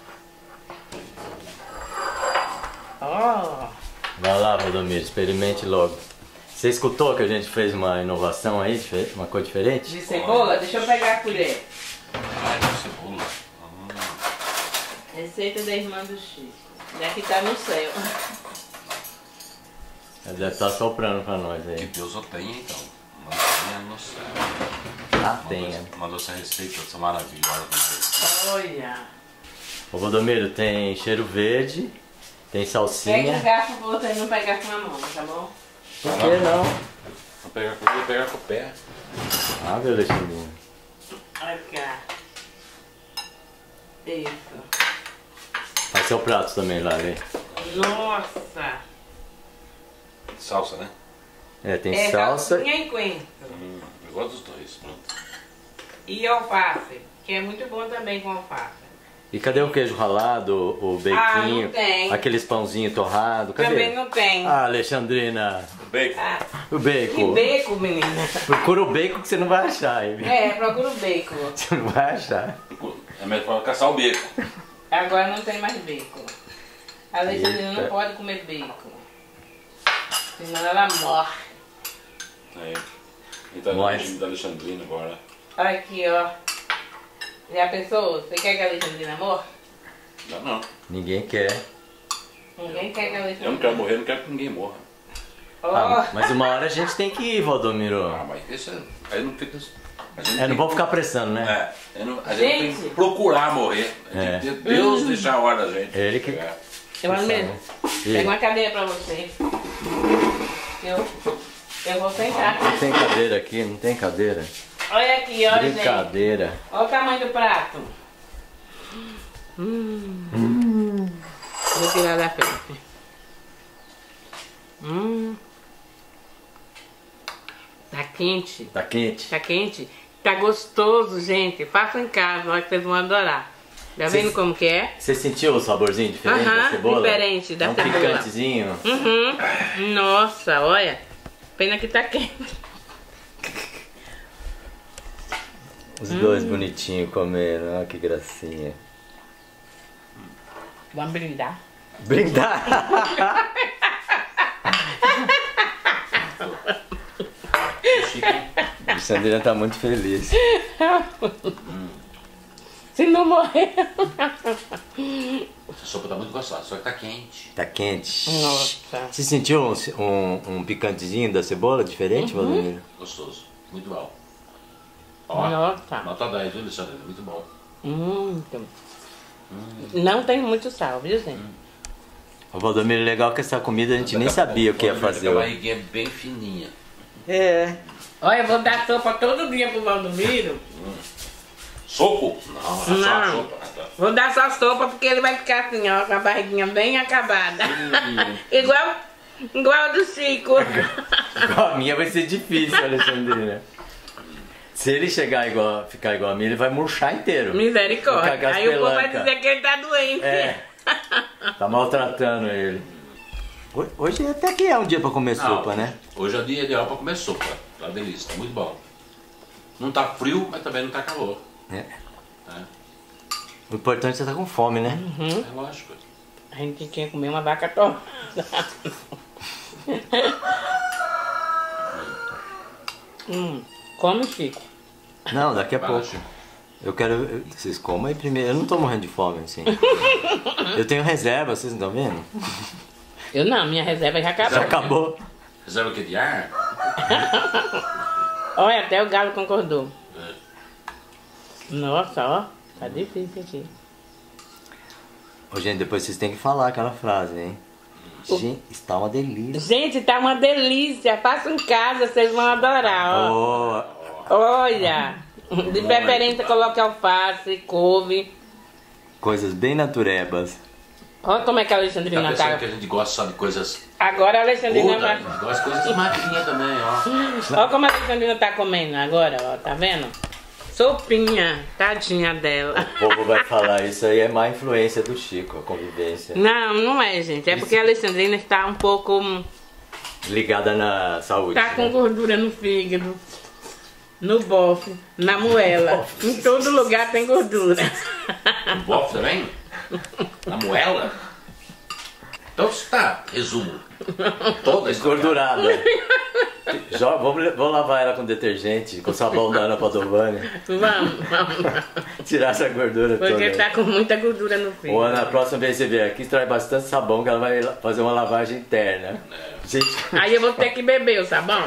Ó, Vai lá, Rodomiro, experimente logo. Você escutou que a gente fez uma inovação aí, dife- uma coisa diferente? de cebola, deixa eu pegar a colher. Ai, que cebola. Receita da irmã do Chico. Daqui tá no céu. Ela deve estar soprando pra nós Que aí. Deus o tenha então. Mantenha no céu. Ah, Mandou- tenha. Mandou essa receita, essa maravilhosa. Olha. Ô, Rodomiro, tem cheiro verde, tem Pega o salsinha. garfo pra você não pegar com a mão, tá bom? Por que não? Vou pegar com, vou pegar com o pé. Ah, meu Alexandrina. Olha cá. Isso. Faz seu prato também lá, Lê. Nossa. Salsa, né? É, tem É salsa. salsinha e coentro. Hum, eu gosto dos dois. Pronto. E alface, que é muito bom também com alface. E cadê o queijo ralado, o Ah, bequinho, não tem. aqueles pãozinhos torrados? Cadê? Também não tem. Ah, Alexandrina, O bacon. Ah, o que bacon. bacon, menina. Procura o bacon que você não vai achar, hein? É, procura o bacon. Você não vai achar. É melhor para caçar o bacon. Agora não tem mais bacon. A Alexandrina não Eita. pode comer bacon. Senão ela morre. É. Ele tá no Mas- regime da Alexandrina agora. Olha aqui, ó. Já pensou? Você quer que a Alexandrina morra? Não, não. Ninguém quer. Ninguém quer que a Alexandrina Eu não quero morrer, não quero que ninguém morra. Ó, Ah, mas uma hora a gente tem que ir, Valdomiro. Ah, mas isso é- aí não fica. A gente É, não tem- vamos ficar pressando, né? É, eu não- a gente, tem Gente. que procurar morrer. A É. gente- Deus deixar a hora da gente. Ele que- chegar. eu ando mesmo. E- Pega uma cadeira pra você. Eu, eu vou sentar. Não tem cadeira aqui, não tem cadeira. Olha aqui, olha, gente. Brincadeira. Olha o tamanho do prato. Hum. Vou tirar da frente. Hum. Tá quente. Tá quente. Tá quente. Tá gostoso, gente. Façam em casa, olha que vocês vão adorar. Tá Vocês- vendo como que é? Você sentiu o saborzinho diferente Aham, da cebola? diferente da é um cebola. picantezinho. Uhum. Nossa, olha. Pena que tá quente. Os dois bonitinhos comendo, olha que gracinha. Vamos brindar. Brindar. A Alexandrina tá muito feliz. Hum. Se não morrer. Essa sopa tá muito gostosa, só que tá quente. Tá quente. Nossa. Você sentiu um, um, um picantezinho da cebola diferente, Uhum. Valdomiro? Gostoso, muito bom. Ó, Nossa. nota dez, viu, Alexandre? Muito bom. Muito. Hum. Não tem muito sal, viu, gente? Hum. O Valdomiro, legal que essa comida a gente nem sabia o que ia fazer. A barriguinha é bem fininha. É. Olha, eu vou dar sopa todo dia pro Valdomiro. Hum. Soco? Não, é só a Não. sopa. Vou dar só sopa porque ele vai ficar assim, ó, com a barriguinha bem acabada. Hum. igual, igual a do Chico. Igual a minha vai ser difícil, Alexandrina. Se ele chegar igual, ficar igual a mim, ele vai murchar inteiro. Misericórdia. Ficar com as Aí o povo vai pelancas. dizer que ele tá doente. É. Tá maltratando ele. Hoje até que é um dia pra comer Não, sopa, né? Hoje é o dia ideal pra comer sopa. Tá uma delícia, tá muito bom. Não tá frio, mas também não tá calor. É. É, O importante é você tá com fome, né? Uhum. é lógico. A gente tinha que comer uma vaca torrada. hum, come, Chico. Não, daqui a Vai, pouco. Chico. Eu quero. eu- Vocês comam aí primeiro. Eu não tô morrendo de fome, assim. Eu tenho reserva, vocês não estão vendo? Eu não, minha reserva já acabou. Já acabou. Reserva o que de ar? Olha, até o galo concordou. É. Nossa, ó, tá difícil aqui. Ô, gente, depois vocês têm que falar aquela frase, hein? Gente, está uma delícia. Gente, tá uma delícia. Faça em casa, vocês vão adorar, ó. Oh, Olha, de preferência coloque alface, couve. coisas bem naturebas. Olha como é que a Tá Alexandrina pensando tá. que a gente gosta só de coisas Agora a Alexandrina gordas? A vai. gente gosta de coisas magrinhas também, ó. Olha como a Alexandrina tá comendo agora, ó, tá vendo? Sopinha, tadinha dela. O povo vai falar, isso aí é má influência do Chico, a convivência. Não, não é, gente. É porque a Alexandrina está um pouco. Ligada na saúde. Tá com né? gordura no fígado, no bofe, na moela. Em todo lugar tem gordura. No bofe também? Na moela? Então está, resumo. Toda a história. Gordurada. Já, vamos, vamos lavar ela com detergente, com sabão da Ana Padovani. Vamos, vamos. Tirar essa gordura Porque toda. tá com muita gordura no fígado. Ô, Ana, a próxima vez que você vier aqui, traz bastante sabão que ela vai fazer uma lavagem interna. Gente, Aí eu vou ter que beber o sabão.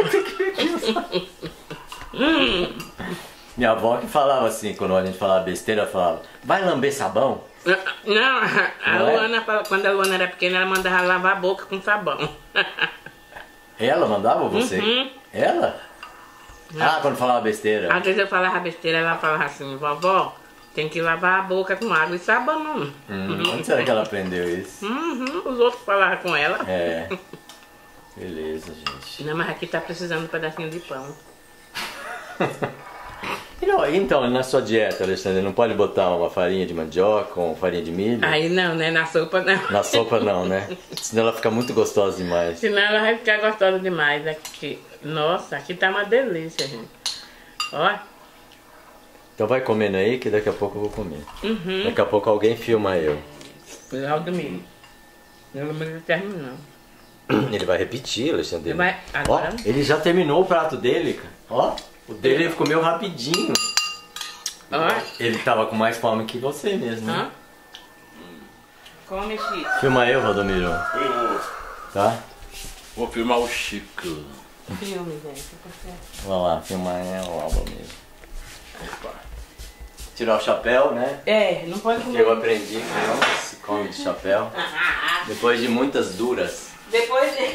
hum. minha avó que falava assim, quando a gente falava besteira, ela falava, vai lamber sabão? Não, a Não é? Luana, quando a Luana era pequena, ela mandava lavar a boca com sabão. Ela mandava você? Uhum. Ela? Ah, quando falava besteira. Às vezes eu falava besteira, ela falava assim, vovó, tem que lavar a boca com água e sabão. Hum, onde será que ela aprendeu isso? Uhum, os outros falavam com ela. É. Beleza, gente. Não, mas aqui tá precisando de um pedacinho de pão. E não, então, na sua dieta, Alexandre, não pode botar uma farinha de mandioca ou farinha de milho? Aí não, né? Na sopa não. Na sopa não, né? Senão ela fica muito gostosa demais. Senão ela vai ficar gostosa demais aqui. Nossa, aqui tá uma delícia, gente. Ó. Então vai comendo aí que daqui a pouco eu vou comer. Uhum. Daqui a pouco alguém filma eu. Legal do milho. Pelo menos terminou. Ele vai repetir, Alexandre. Ele vai- agora? Ó, ele já terminou o prato dele, cara. Ó, o dele ele comeu rapidinho. Ó. Ele tava com mais fome que você mesmo, né? Ó. Come, Chico. Filma eu, Valdomiro. Tá? Vou filmar o Chico. Filme, gente. tá certo. Vamos lá, filmar eu, Valdomiro. Tirar o chapéu, né? É, não pode Que comer. eu aprendi que não se come de chapéu. Depois de muitas duras. Depois de...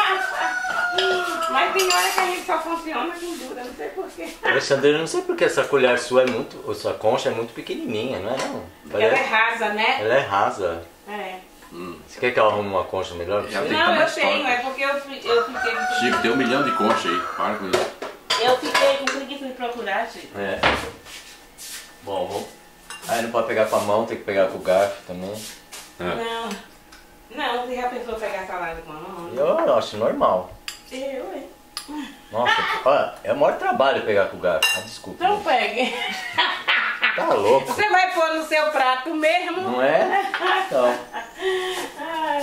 Mas tem hora que a gente só funciona com dura, não sei porquê. Alexandre, eu não sei porque essa colher sua é muito. Ou sua concha é muito pequenininha, não é não? Ela é Parece- rasa, né? Ela é rasa. É. Você quer que eu arrume uma concha melhor? pra Já você? tem. Não, tá eu mais tenho, forte. é porque eu, fi- eu fiquei com Chico, tem um milhão de concha aí. Para com isso. Eu fiquei com preguiça de procurar, Chico. É. Bom, vamos. Aí não pode pegar com a mão, tem que pegar com o garfo também. É. Não. Não, você já pensou pegar salada com a mão? Eu acho normal. Eu, hein? Nossa, olha, é o maior trabalho pegar com o garfo. Ah, desculpa. Então gente. pegue. Tá louco. Você vai pôr no seu prato mesmo? Não é? Então. Ai,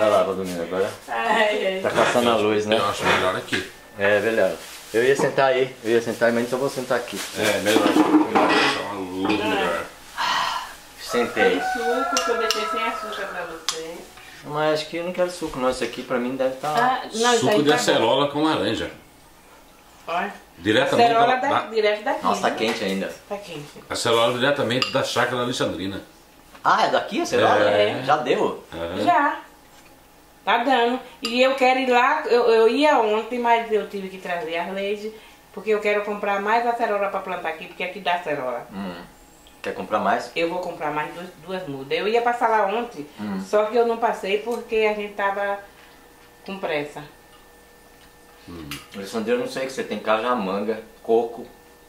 Vai lá, Valdomiro, agora Ai, ai. tá caçando a luz, né? Eu acho melhor aqui. É, melhor. Eu ia sentar aí, eu ia sentar aí, mas então eu vou sentar aqui. É, melhor. Melhor deixar uma luz melhor. Sentei. Tem suco que eu deixei sem açúcar pra você. Mas acho que eu não quero suco, não. Isso aqui pra mim deve estar... Ah, não, isso Suco aí de tá bom. acerola com laranja. Olha. Diretamente Acerola da, da, da, direto daqui. Nossa, tá né? quente ainda. Tá quente. acerola diretamente da chácara da Alexandrina. Ah, é daqui a cerola? É. Já deu? Aham. Já. Tá dando. E eu quero ir lá, eu, eu ia ontem, mas eu tive que trazer a Leide, porque eu quero comprar mais acerola pra plantar aqui, porque aqui dá acerola. Hum. Quer comprar mais? Eu vou comprar mais duas, duas mudas. Eu ia passar lá ontem, Hum. só que eu não passei porque a gente tava com pressa. Alessandro, eu não sei que você tem cajamanga, coco,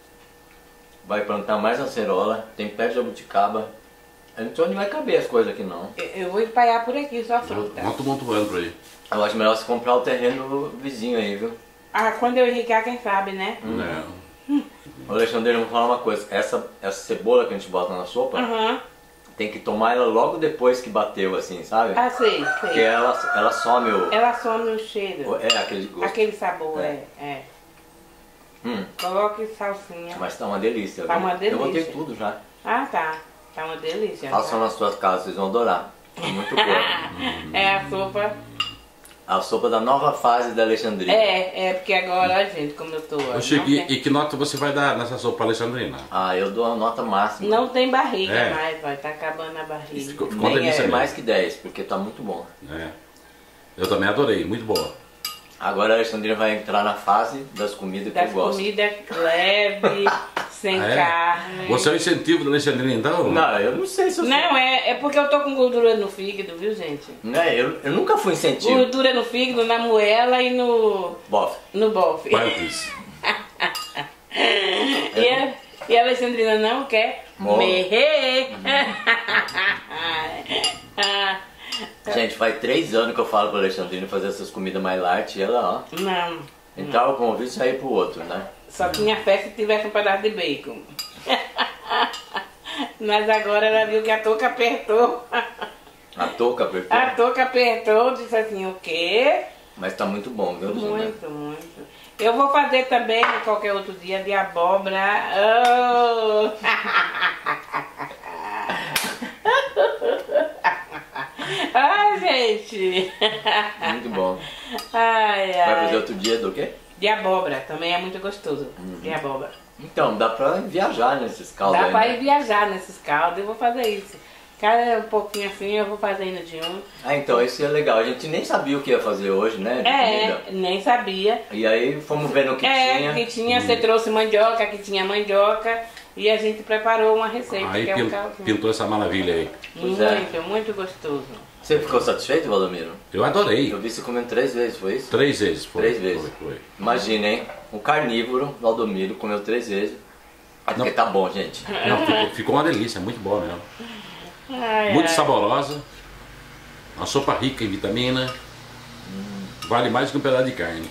vai plantar mais acerola, tem pé de jabuticaba. Eu não sei onde vai caber as coisas aqui não. Eu, eu vou espalhar por aqui, só fruta. Monta um montoando por aí. Eu acho melhor você comprar o terreno vizinho aí, viu? Ah, quando eu enriquecer, quem sabe, né? Não. Ô, Alexandre, eu vou falar uma coisa. Essa, essa cebola que a gente bota na sopa, Aham. tem que tomar ela logo depois que bateu, assim, sabe? Ah, sei, Porque sei. ela, ela some o... Ela some o cheiro. É, aquele gosto. Aquele sabor, É. é. é. Hum, Coloque salsinha. mas tá uma delícia. Tá viu? uma Eu botei delícia. tudo já. Ah, tá. Tá uma delícia. Façam tá? nas suas casas, vocês vão adorar. É muito boa. É a sopa. A sopa da nova fase da Alexandrina. É, é porque agora, ó, gente, como eu tô. ó, Eu cheguei, não, tem, e que nota você vai dar nessa sopa alexandrina? Ah, eu dou a nota máxima. não tem barriga É. mais, vai. Tá acabando a barriga. Ficou, ficou uma Nem delícia é mesmo. mais que dez, porque tá muito bom. É. Eu também adorei, muito boa. Agora a Alexandrina vai entrar na fase das comidas que Das eu gosto. comidas leve, sem Ah, é? carne. Você é o incentivo da Alexandrina então? Não, eu não sei se eu Não, é, é porque eu tô com gordura no fígado, viu, gente? Né, eu, eu nunca fui incentivo. Gordura no fígado, na moela e no, Bof. no bofe. Partes. E a, e a Alexandrina não quer Bom. morrer. Ah, Gente, faz três anos que eu falo pra Alexandrina fazer essas comidas mais light e ela, ó, não, entrava com um ouvido e saía pro outro, né? só tinha fé se tivesse um pedaço de bacon. Mas agora ela viu que a touca apertou. A touca apertou. A touca apertou, disse assim, o quê? Mas tá muito bom, viu, Alexandrina? Muito, muito. Eu vou fazer também, qualquer outro dia, de abóbora. Oh. Ai, gente. Muito bom. Ai, Vai fazer ai. outro dia do quê? De abóbora, também é muito gostoso. De abóbora. Então, dá pra viajar nesses caldos Dá aí, pra né? ir viajar nesses caldos, eu vou fazer isso. Cada um pouquinho assim, eu vou fazendo de um. Ah, então isso é legal. A gente nem sabia o que ia fazer hoje, né? de É, comida. nem sabia. E aí fomos vendo o que É, tinha. que tinha, você trouxe mandioca, que tinha mandioca, e a gente preparou uma receita, Aí que é um pin- caldo pintou essa maravilha aí. Pois é. muito, muito gostoso. Você ficou satisfeito, Valdomiro? Eu adorei. Eu vi você comendo três vezes, foi isso? Três vezes. Foi, Três vezes. Foi, foi. Imagina, hein? Um carnívoro, Valdomiro, comeu três vezes. É porque tá bom, gente. Não, ficou, ficou uma delícia, muito boa mesmo. Ai, Muito ai. saborosa. Uma sopa rica em vitamina. Vale mais que um pedaço de carne.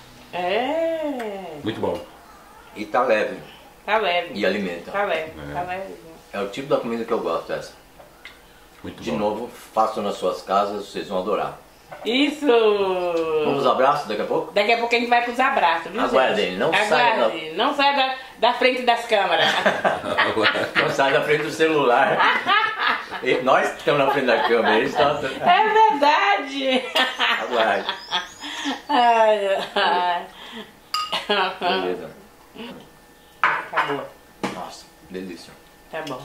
É, Muito bom. E tá leve. tá leve. E alimenta. Tá leve, É. tá leve. É o tipo da comida que eu gosto, essa. Muito De bom. novo, façam nas suas casas, vocês vão adorar. Isso! Vamos aos abraços daqui a pouco? Daqui a pouco a gente vai pros abraços, viu, Aguardem, gente? não saia Aguardem, não saia da, da frente das câmeras. Não sai da frente do celular. E nós que estamos na frente da câmera, eles estão... É verdade! Aguarde. Ai, ai. Beleza. Acabou. Nossa, delícia. Tá bom.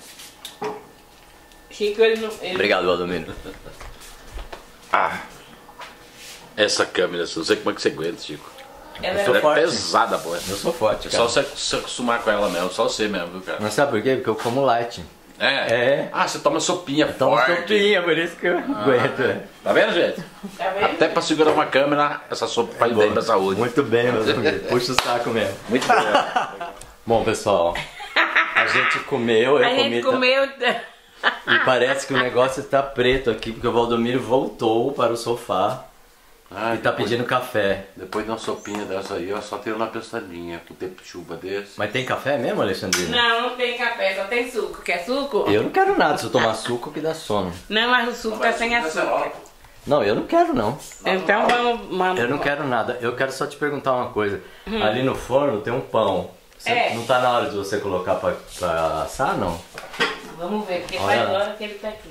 Chico, ele não. Ele... Obrigado, Valdomiro. Ah, essa câmera, eu não sei como é que você aguenta, Chico. Ela Eu sou é... Ela é forte. pesada, pô. Eu sou forte, É cara. só você se acostumar com ela mesmo, só você mesmo, viu, cara? Mas sabe por quê? Porque eu como light. É? É. Ah, você toma sopinha Então forte. sopinha, por isso que eu aguento. é. Tá vendo, gente? Tá vendo? Até pra segurar uma câmera, essa sopa faz bem pra saúde. Muito bem, meus amigos. Puxa o saco mesmo. Muito bom. Bom, pessoal, a gente comeu, eu A comi. gente tá- comeu. E parece que o negócio está preto aqui, porque o Valdomiro voltou para o sofá Ah, e tá depois- pedindo café. Depois de uma sopinha dessa aí, eu só tenho uma pensadinha com tempo de chuva desse. Mas tem café mesmo, Alexandrina? Não, não tem café, só tem suco. Quer suco? Eu não quero nada, se eu tomar suco que dá sono. Não, mas o suco tá sem açúcar. Não, eu não quero não. Então vamos, vamos. Eu não quero nada. Eu quero só te perguntar uma coisa. Hum. Ali no forno tem um pão. Você, é. Não tá na hora de você colocar pra, pra assar, não? Vamos ver, porque Olha. faz hora que ele tá aqui.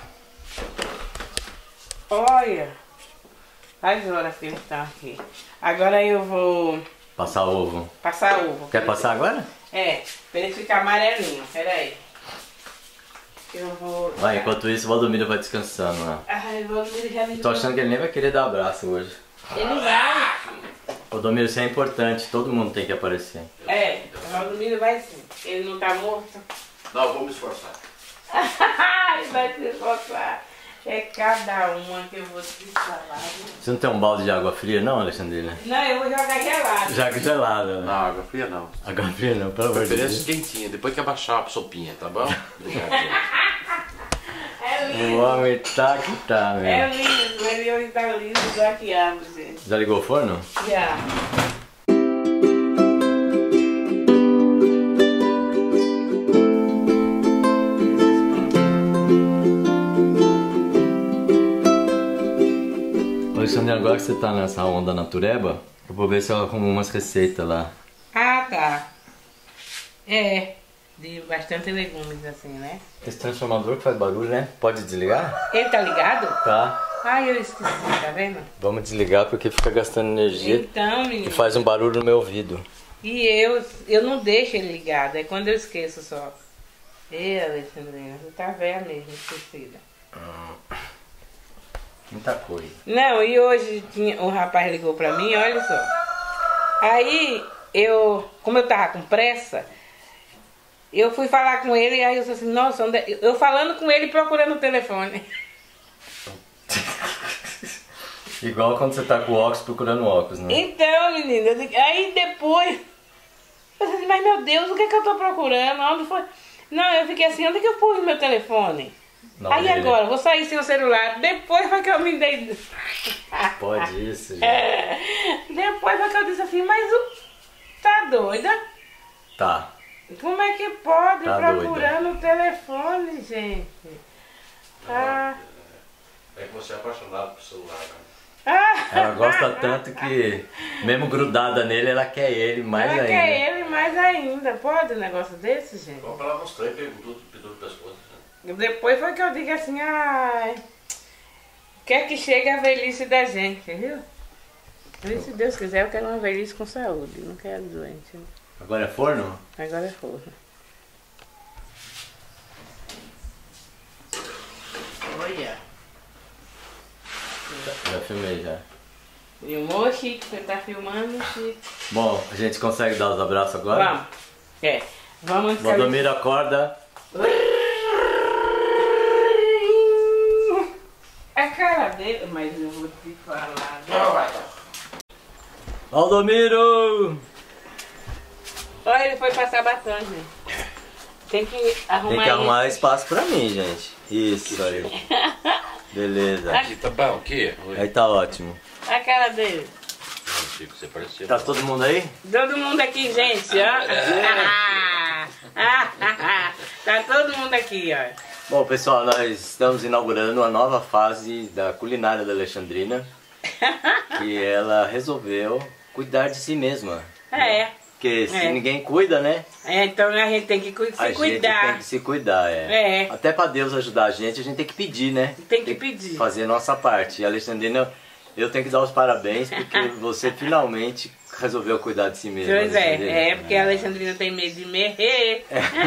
Olha. Faz horas que ele tá aqui. Agora eu vou... Passar ovo. Passar ovo. Quer passar agora? É, pra ele ficar amarelinho. Pera aí. Eu vou... Vai, enquanto isso o Valdomiro vai descansando lá. Ai, o Valdomiro já me... Tô achando que ele nem vai querer dar abraço hoje. Ele vai. Valdomiro, isso é importante, todo mundo tem que aparecer. É, o Valdomiro vai sim. Ele não tá morto. Não, eu vou me esforçar. Ele vai se esforçar. É cada uma que eu vou te falar. Você não tem um balde de água fria não, Alexandrina? Não, eu vou jogar gelado. Já que gelada, né? Não, água fria não. Água fria não, pelo amor de Preferência Deus. quentinha, depois que abaixar a sopinha, tá bom? Deixa aqui. É lindo. O homem tá que tá, É meu. lindo, ele hoje tá lindo igual que amo, gente. Já ligou o forno? Já. Alexandre, agora que você tá nessa onda natureba, eu vou ver se eu arrumo umas receitas lá. Ah, tá. É, de bastante legumes assim, né? Esse transformador que faz barulho, né? Pode desligar? Ele tá ligado? Tá. Ai, eu esqueci, tá vendo? Vamos desligar porque fica gastando energia Então, e menino. faz um barulho no meu ouvido. E eu, eu não deixo ele ligado, é quando eu esqueço só. Ê, Alexandrina, você tá velha mesmo, esquecida. Muita coisa. Não, e hoje tinha, um rapaz ligou pra mim, olha só. Aí, eu, como eu tava com pressa, eu fui falar com ele, aí eu disse assim, nossa, onde é? Eu falando com ele procurando o telefone. Igual quando você tá com o óculos procurando óculos, né? Então, menina, eu digo- aí depois, eu disse, mas meu Deus, o que é que eu tô procurando? Onde foi? Não, eu fiquei assim, onde é que eu pus meu telefone? Não, Aí dele. agora, vou sair sem o celular. Depois foi que eu me dei. Pode isso, gente. É, depois foi que eu disse assim, mas o... tá doida? Tá. Como é que pode Tá procurando o telefone, gente? Ah, É que você é apaixonado por celular, né? ah, Ela gosta tanto que, mesmo grudada nele, ela quer ele mais ela ainda. quer ele mais ainda. Pode um negócio desse, gente? Vamos lá mostrar e perguntou do pescoço. Né? Depois foi que eu digo assim, ai, quer que chegue a velhice da gente, viu? E se Deus quiser, eu quero uma velhice com saúde, não quero doente. Né? Agora é forno? Agora é forno. Olha. Já filmei já. Filmou, Chico? Você tá filmando, Chico? Bom, a gente consegue dar os abraços agora? Vamos. É. Vamos Valdomiro acorda. A cara dele, mas eu vou te falar. Né? Valdomiro! Olha, ele foi passar batom, gente. Tem que arrumar Tem que arrumar isso. espaço pra mim, gente. Isso aí. Beleza. Aqui tá bom, o quê? Oi. Aí tá ótimo. A cara dele. Chico, você parecia. Tá todo mundo aí? Todo mundo aqui, gente, ó. Tá todo mundo aqui, ó. Bom, pessoal, nós estamos inaugurando uma nova fase da culinária da Alexandrina. Que ela resolveu cuidar de si mesma. É. Porque se É. ninguém cuida, né? É, então a gente tem que cu- se a gente cuidar. tem que se cuidar, é. É. Até pra Deus ajudar a gente, a gente tem que pedir, né? Tem que pedir. Fazer a nossa parte. E a Alexandrina, eu tenho que dar os parabéns porque você finalmente resolveu cuidar de si mesma. Pois Alexandrina. é, é porque a Alexandrina tem medo de morrer.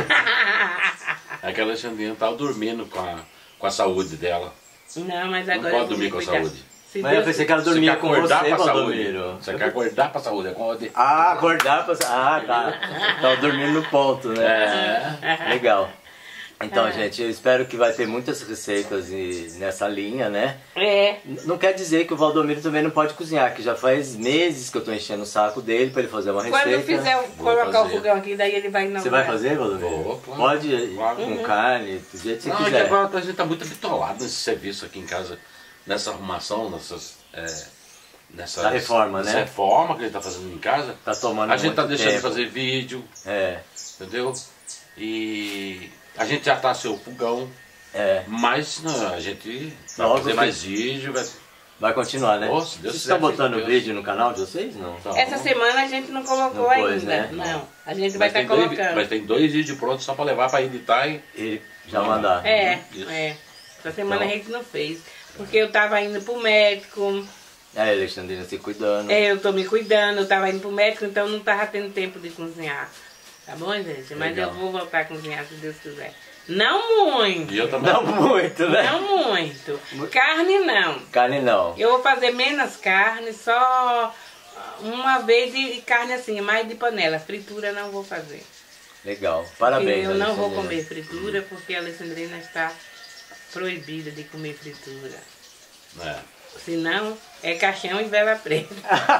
É que a Alexandrina tava dormindo com a, com a saúde dela. Não, mas Não agora pode eu dormir vou com a cuidar. saúde. Se Mas eu Deus- pensei que ela Você dormia quer com você, acordar pra saúde. Valdomiro. Você quer acordar pra saúde. É como de... Ah, acordar pra... Ah, tá. Tava dormindo no ponto, né? É. Legal. Então, É. gente, eu espero que vai ter muitas receitas e- nessa linha, né? É, N- Não quer dizer que o Valdomiro também não pode cozinhar, que já faz meses que eu tô enchendo o saco dele pra ele fazer uma receita. quando fizer, o- Vou colocar o fazer. fogão aqui, daí ele vai inaugurar. Você vai fazer, Valdomiro? Vou, claro. Pode, Claro. com Uhum. carne, do jeito que você Não, é que quiser. agora a gente tá muito bitolado nesse serviço aqui em casa, nessa arrumação, nessas. É, nessas Da reforma, nessa né? reforma que a gente tá fazendo em casa. Tá tomando A gente tá muito deixando de tempo. fazer vídeo, É, entendeu? E a gente já tá seu fogão, É. Mas não, a gente vai Logo fazer que- mais vídeo, vai... Vai continuar, né? Nossa, Deus Vocês estão quiser, botando Deus. vídeo no canal de vocês? Não. Tá. Essa semana a gente não colocou Não pôs, ainda. né? Não. A gente vai Mas estar tem, dois, colocando. mas tem dois vídeos prontos só pra levar pra editar e... E já mandar. É, Isso. é. Essa semana Então. a gente não fez. Porque eu tava indo pro médico, É, Alexandrina se cuidando. é, eu tô me cuidando, eu tava indo pro médico, então não tava tendo tempo de cozinhar. Tá bom, gente? Mas Legal. eu vou voltar a cozinhar se Deus quiser. Não muito. E eu também. Não muito, né? Não muito. Carne não. Carne não. Eu vou fazer menos carne, só uma vez e e carne assim, mais de panela. Fritura não vou fazer. Legal. Porque Parabéns, eu não vou Alexandrina. comer fritura porque a Alexandrina está proibida de comer fritura. É. Senão é caixão e vela preta.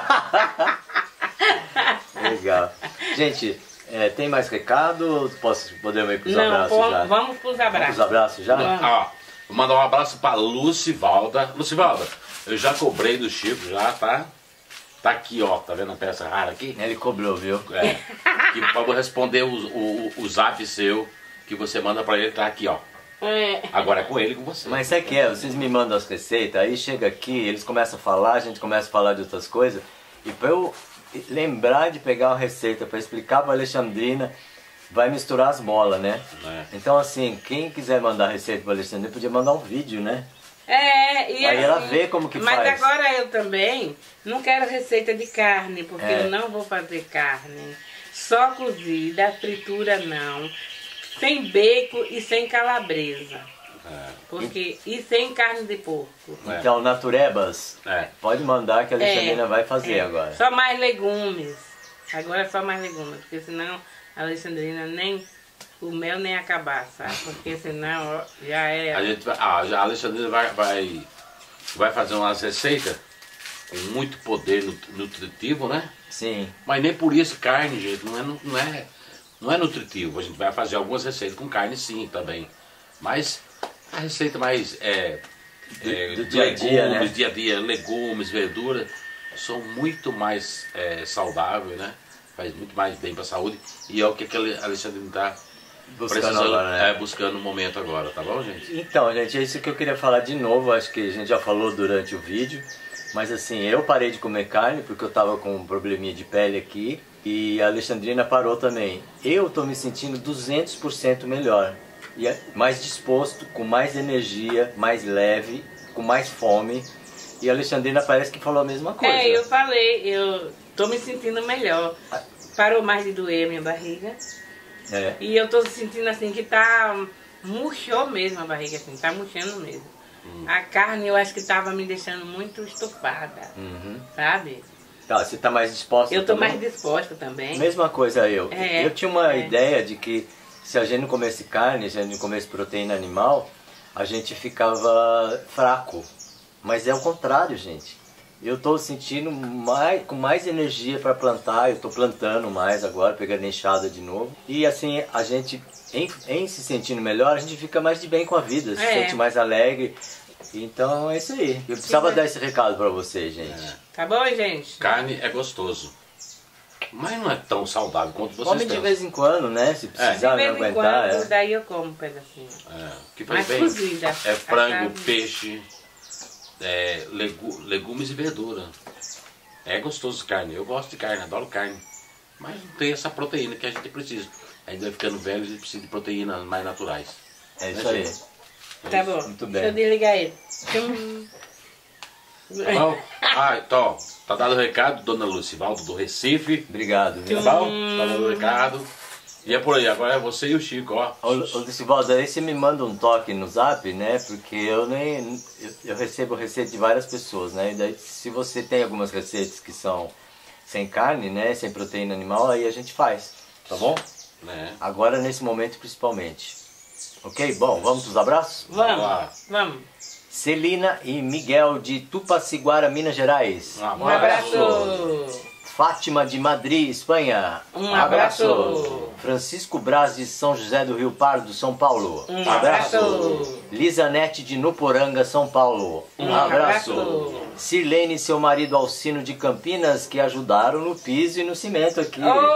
Legal. Gente, é, tem mais recado? Posso, podemos ir pros Não, abraços pô, já? vamos pros Vamos abraços. pros abraços já? Vamos. Ó, vou mandar um abraço pra Lucivalda. Lucivalda, eu já cobrei do Chico, já, tá? Tá aqui, ó, tá vendo a peça rara aqui? Ele cobrou, viu? É. Que pra eu responder o, o, o zap seu que você manda pra ele, tá aqui, ó. É. Agora é com ele e com você. Mas sabe o que é? Vocês me mandam as receitas, aí chega aqui, eles começam a falar, a gente começa a falar de outras coisas. E pra eu lembrar de pegar uma receita pra explicar pra Alexandrina, vai misturar as molas, né? É. Então assim, quem quiser mandar receita pra Alexandrina, podia mandar um vídeo, né? É, e Aí assim, ela vê como que mas faz. agora eu também não quero receita de carne, porque É. eu não vou fazer carne. Só cozida, fritura não. Sem bacon e sem calabresa. É. Porque, e sem carne de porco. É. Então, naturebas, É. pode mandar que a Alexandrina É, vai fazer é. agora. Só mais legumes. Agora é só mais legumes, porque senão a Alexandrina nem o mel nem acabar, sabe? Porque senão ó, já é. A gente vai, ah, já a Alexandrina vai, vai, vai fazer umas receitas com muito poder nut- nutritivo, né? Sim. Mas nem por isso carne, gente, não é, nu- não é, não é nutritivo. A gente vai fazer algumas receitas com carne sim também. Mas a receita mais é, é, do dia a dia, legumes, né? dia a dia, legumes, verduras, são muito mais é, saudáveis, né? Faz muito mais bem para a saúde. E é o que a Alexandrina está Buscando precisando, agora, né? é, buscando no momento agora, tá bom, gente? Então, gente, é isso que eu queria falar de novo. Acho que a gente já falou durante o vídeo. Mas assim, eu parei de comer carne porque eu tava com um probleminha de pele aqui. E a Alexandrina parou também. Eu tô me sentindo duzentos por cento melhor. E é mais disposto, com mais energia, mais leve, com mais fome. E a Alexandrina parece que falou a mesma coisa. É, eu falei, eu tô me sentindo melhor. Parou mais de doer a minha barriga. É. E eu tô sentindo assim que tá. Murchou mesmo a barriga, assim, tá murchando mesmo. Hum. A carne eu acho que tava me deixando muito estufada, Uhum. sabe? Tá, você tá mais disposta Eu tô também? mais disposta também. Mesma coisa eu. É, eu tinha uma é. ideia de que se a gente não comesse carne, se a gente não comesse proteína animal, a gente ficava fraco. Mas é o contrário, gente. Eu tô sentindo mais, com mais energia para plantar, eu tô plantando mais agora, pegando enxada de novo. E assim, a gente, em, em se sentindo melhor, a gente fica mais de bem com a vida, se É. sente mais alegre. Então é isso aí. Eu precisava Sim, dar esse recado para vocês, gente. É. Tá bom, gente? Carne é gostoso, mas não é tão saudável quanto vocês Come de pensam. vez em quando, né? Se precisar, De não vez em aguentar. quando, é. daí eu como um pedacinho. É, que faz Mas bem. cozida. É frango, A carne- peixe, é, legu- legumes e verdura. É gostoso carne. Eu gosto de carne, adoro carne. Mas não tem essa proteína que a gente precisa. A gente vai ficando velho, a gente precisa de proteínas mais naturais. É isso Né, aí. gente? Tá bom. Muito Deixa eu bem. desligar ele. Tchum. Tá bom? Ah, então, tá dado o recado, dona Lucivaldo do Recife. Obrigado. Viu? Tá bom? Tá dado o recado. E é por aí, agora é você e o Chico, ó. Ô, ô Lucivaldo, aí você me manda um toque no zap, né? Porque eu nem. Eu, eu recebo receita de várias pessoas, né? E daí, se você tem algumas receitas que são sem carne, né? Sem proteína animal, aí a gente faz, tá bom? Né? Agora nesse momento principalmente. Ok? Bom, vamos pros abraços? Vamos, lá. vamos. Celina e Miguel de Tupaciguara, Minas Gerais. Um abraço. Fátima de Madrid, Espanha. Um abraço. Francisco Braz de São José do Rio Pardo, São Paulo. Um abraço. Lisa Nete de Nuporanga, São Paulo. Um abraço. Sirlene e seu marido Alcino de Campinas, que ajudaram no piso e no cimento aqui. Oh, um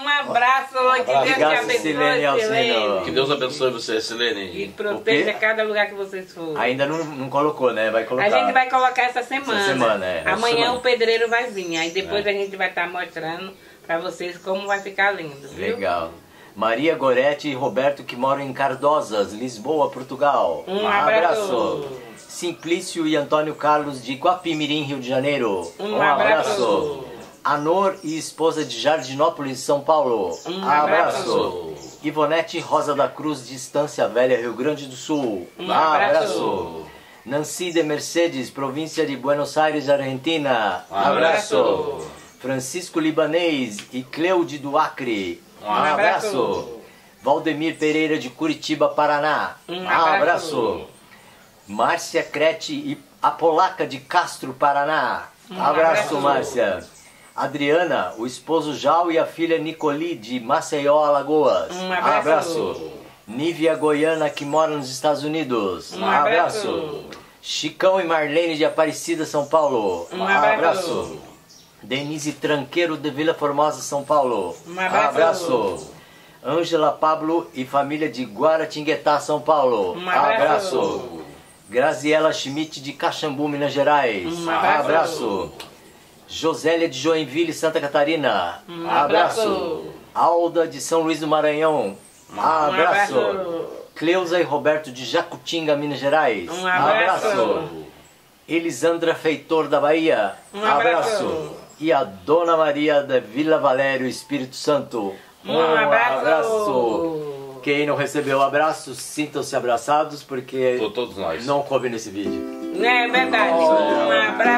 Um abraço, que Deus te Obrigado, abençoe, Silene Alcino. Silene. Que Deus abençoe você, E Silene. proteja cada lugar que vocês forem. Ainda não, não colocou, né? Vai colocar. A gente vai colocar essa semana. Essa semana, é. Essa Amanhã semana. o pedreiro vai vir. Aí depois É. a gente vai estar mostrando pra vocês como vai ficar lindo, viu? Legal. Maria Goretti e Roberto, que moram em Cardosas, Lisboa, Portugal. Um abraço. Simplício e Antônio Carlos de Guapimirim, Rio de Janeiro. Um abraço. Anor e esposa de Jardinópolis, São Paulo. Um abraço. Ivonete Rosa da Cruz, de Estância Velha, Rio Grande do Sul. Um abraço. Nancy de Mercedes, província de Buenos Aires, Argentina. Um abraço. Francisco Libanês e Cleude do Acre. Um abraço. Valdemir Pereira de Curitiba, Paraná. Um abraço. Márcia Crete e a Polaca de Castro, Paraná. Um abraço, abraço. Márcia. Adriana, o esposo Jal e a filha Nicoli de Maceió, Alagoas. Um abraço. Nívia Goiana, que mora nos Estados Unidos. Um abraço. Chicão e Marlene de Aparecida, São Paulo. Um abraço. Denise Tranqueiro de Vila Formosa, São Paulo. Um abraço. Ângela Pablo e família de Guaratinguetá, São Paulo. Um abraço. Graziela Schmidt de Caxambu, Minas Gerais. Um abraço. Josélia de Joinville, Santa Catarina. Um abraço. Alda de São Luís do Maranhão. Um abraço. abraço. Cleusa e Roberto de Jacutinga, Minas Gerais. Um abraço. Elisandra Feitor da Bahia. Um abraço. E a Dona Maria da Vila Valério, Espírito Santo. Um abraço. abraço. Quem não recebeu o abraço, sintam-se abraçados, porque Por todos nós. não coube nesse vídeo. É verdade. Um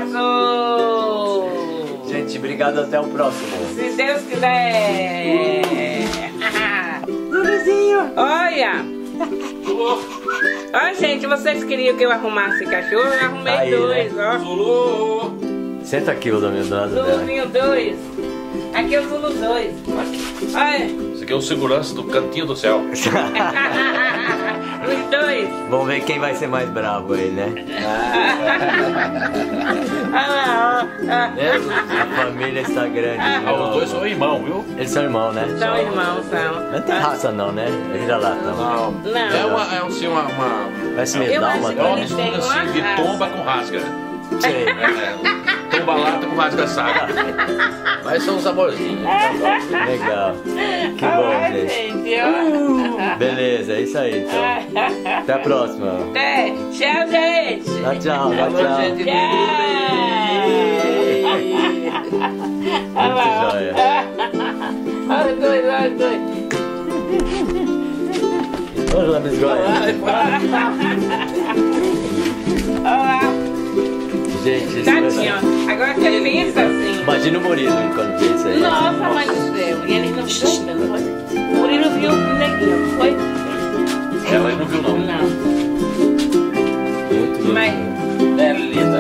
abraço. Gente, obrigado, até o próximo. Se Deus quiser. Olha. Olha, gente, vocês queriam que eu arrumasse cachorro? Eu arrumei Tá aí, dois, né? ó. Zulu! Senta aqui o do lado dela. Zuluzinho dois. Aqui é o Zulu dois. Olha. Esse aqui é o segurança do cantinho do céu. Os dois. Vamos ver quem vai ser mais bravo aí, né? Ah, ah, Né? A família está grande. Ah, os dois são irmãos, viu? Eles são irmãos, né? São irmãos, são. Não tem raça não, né? É vira-lata. Não. Não. É, uma, é assim, uma, uma, Parece meio Eu dá acho uma que é uma eles mistura têm uma assim de raça. tomba com rasga. Sei. É, tomba lata com rasga saga. Mas são os amorzinhos. Legal. Que bom, Ai, gente. gente, ó. Beleza, é isso aí então. Até a próxima. É, tchau, gente. Tchau, tchau. Tchau, tchau. gente. Tchau. Muito joia. Olha os dois, olha os dois. Vamos lá, biscoito. Olha, Gente, isso tadinho. vai... Agora você pensa assim. Imagina o Murilo quando vê isso aí. Nossa, mãe do céu. E ele não viu ainda, não foi? O Murilo viu o neguinho, não foi? Ela não viu, não. Não. Muito lindo. Mas É lindo.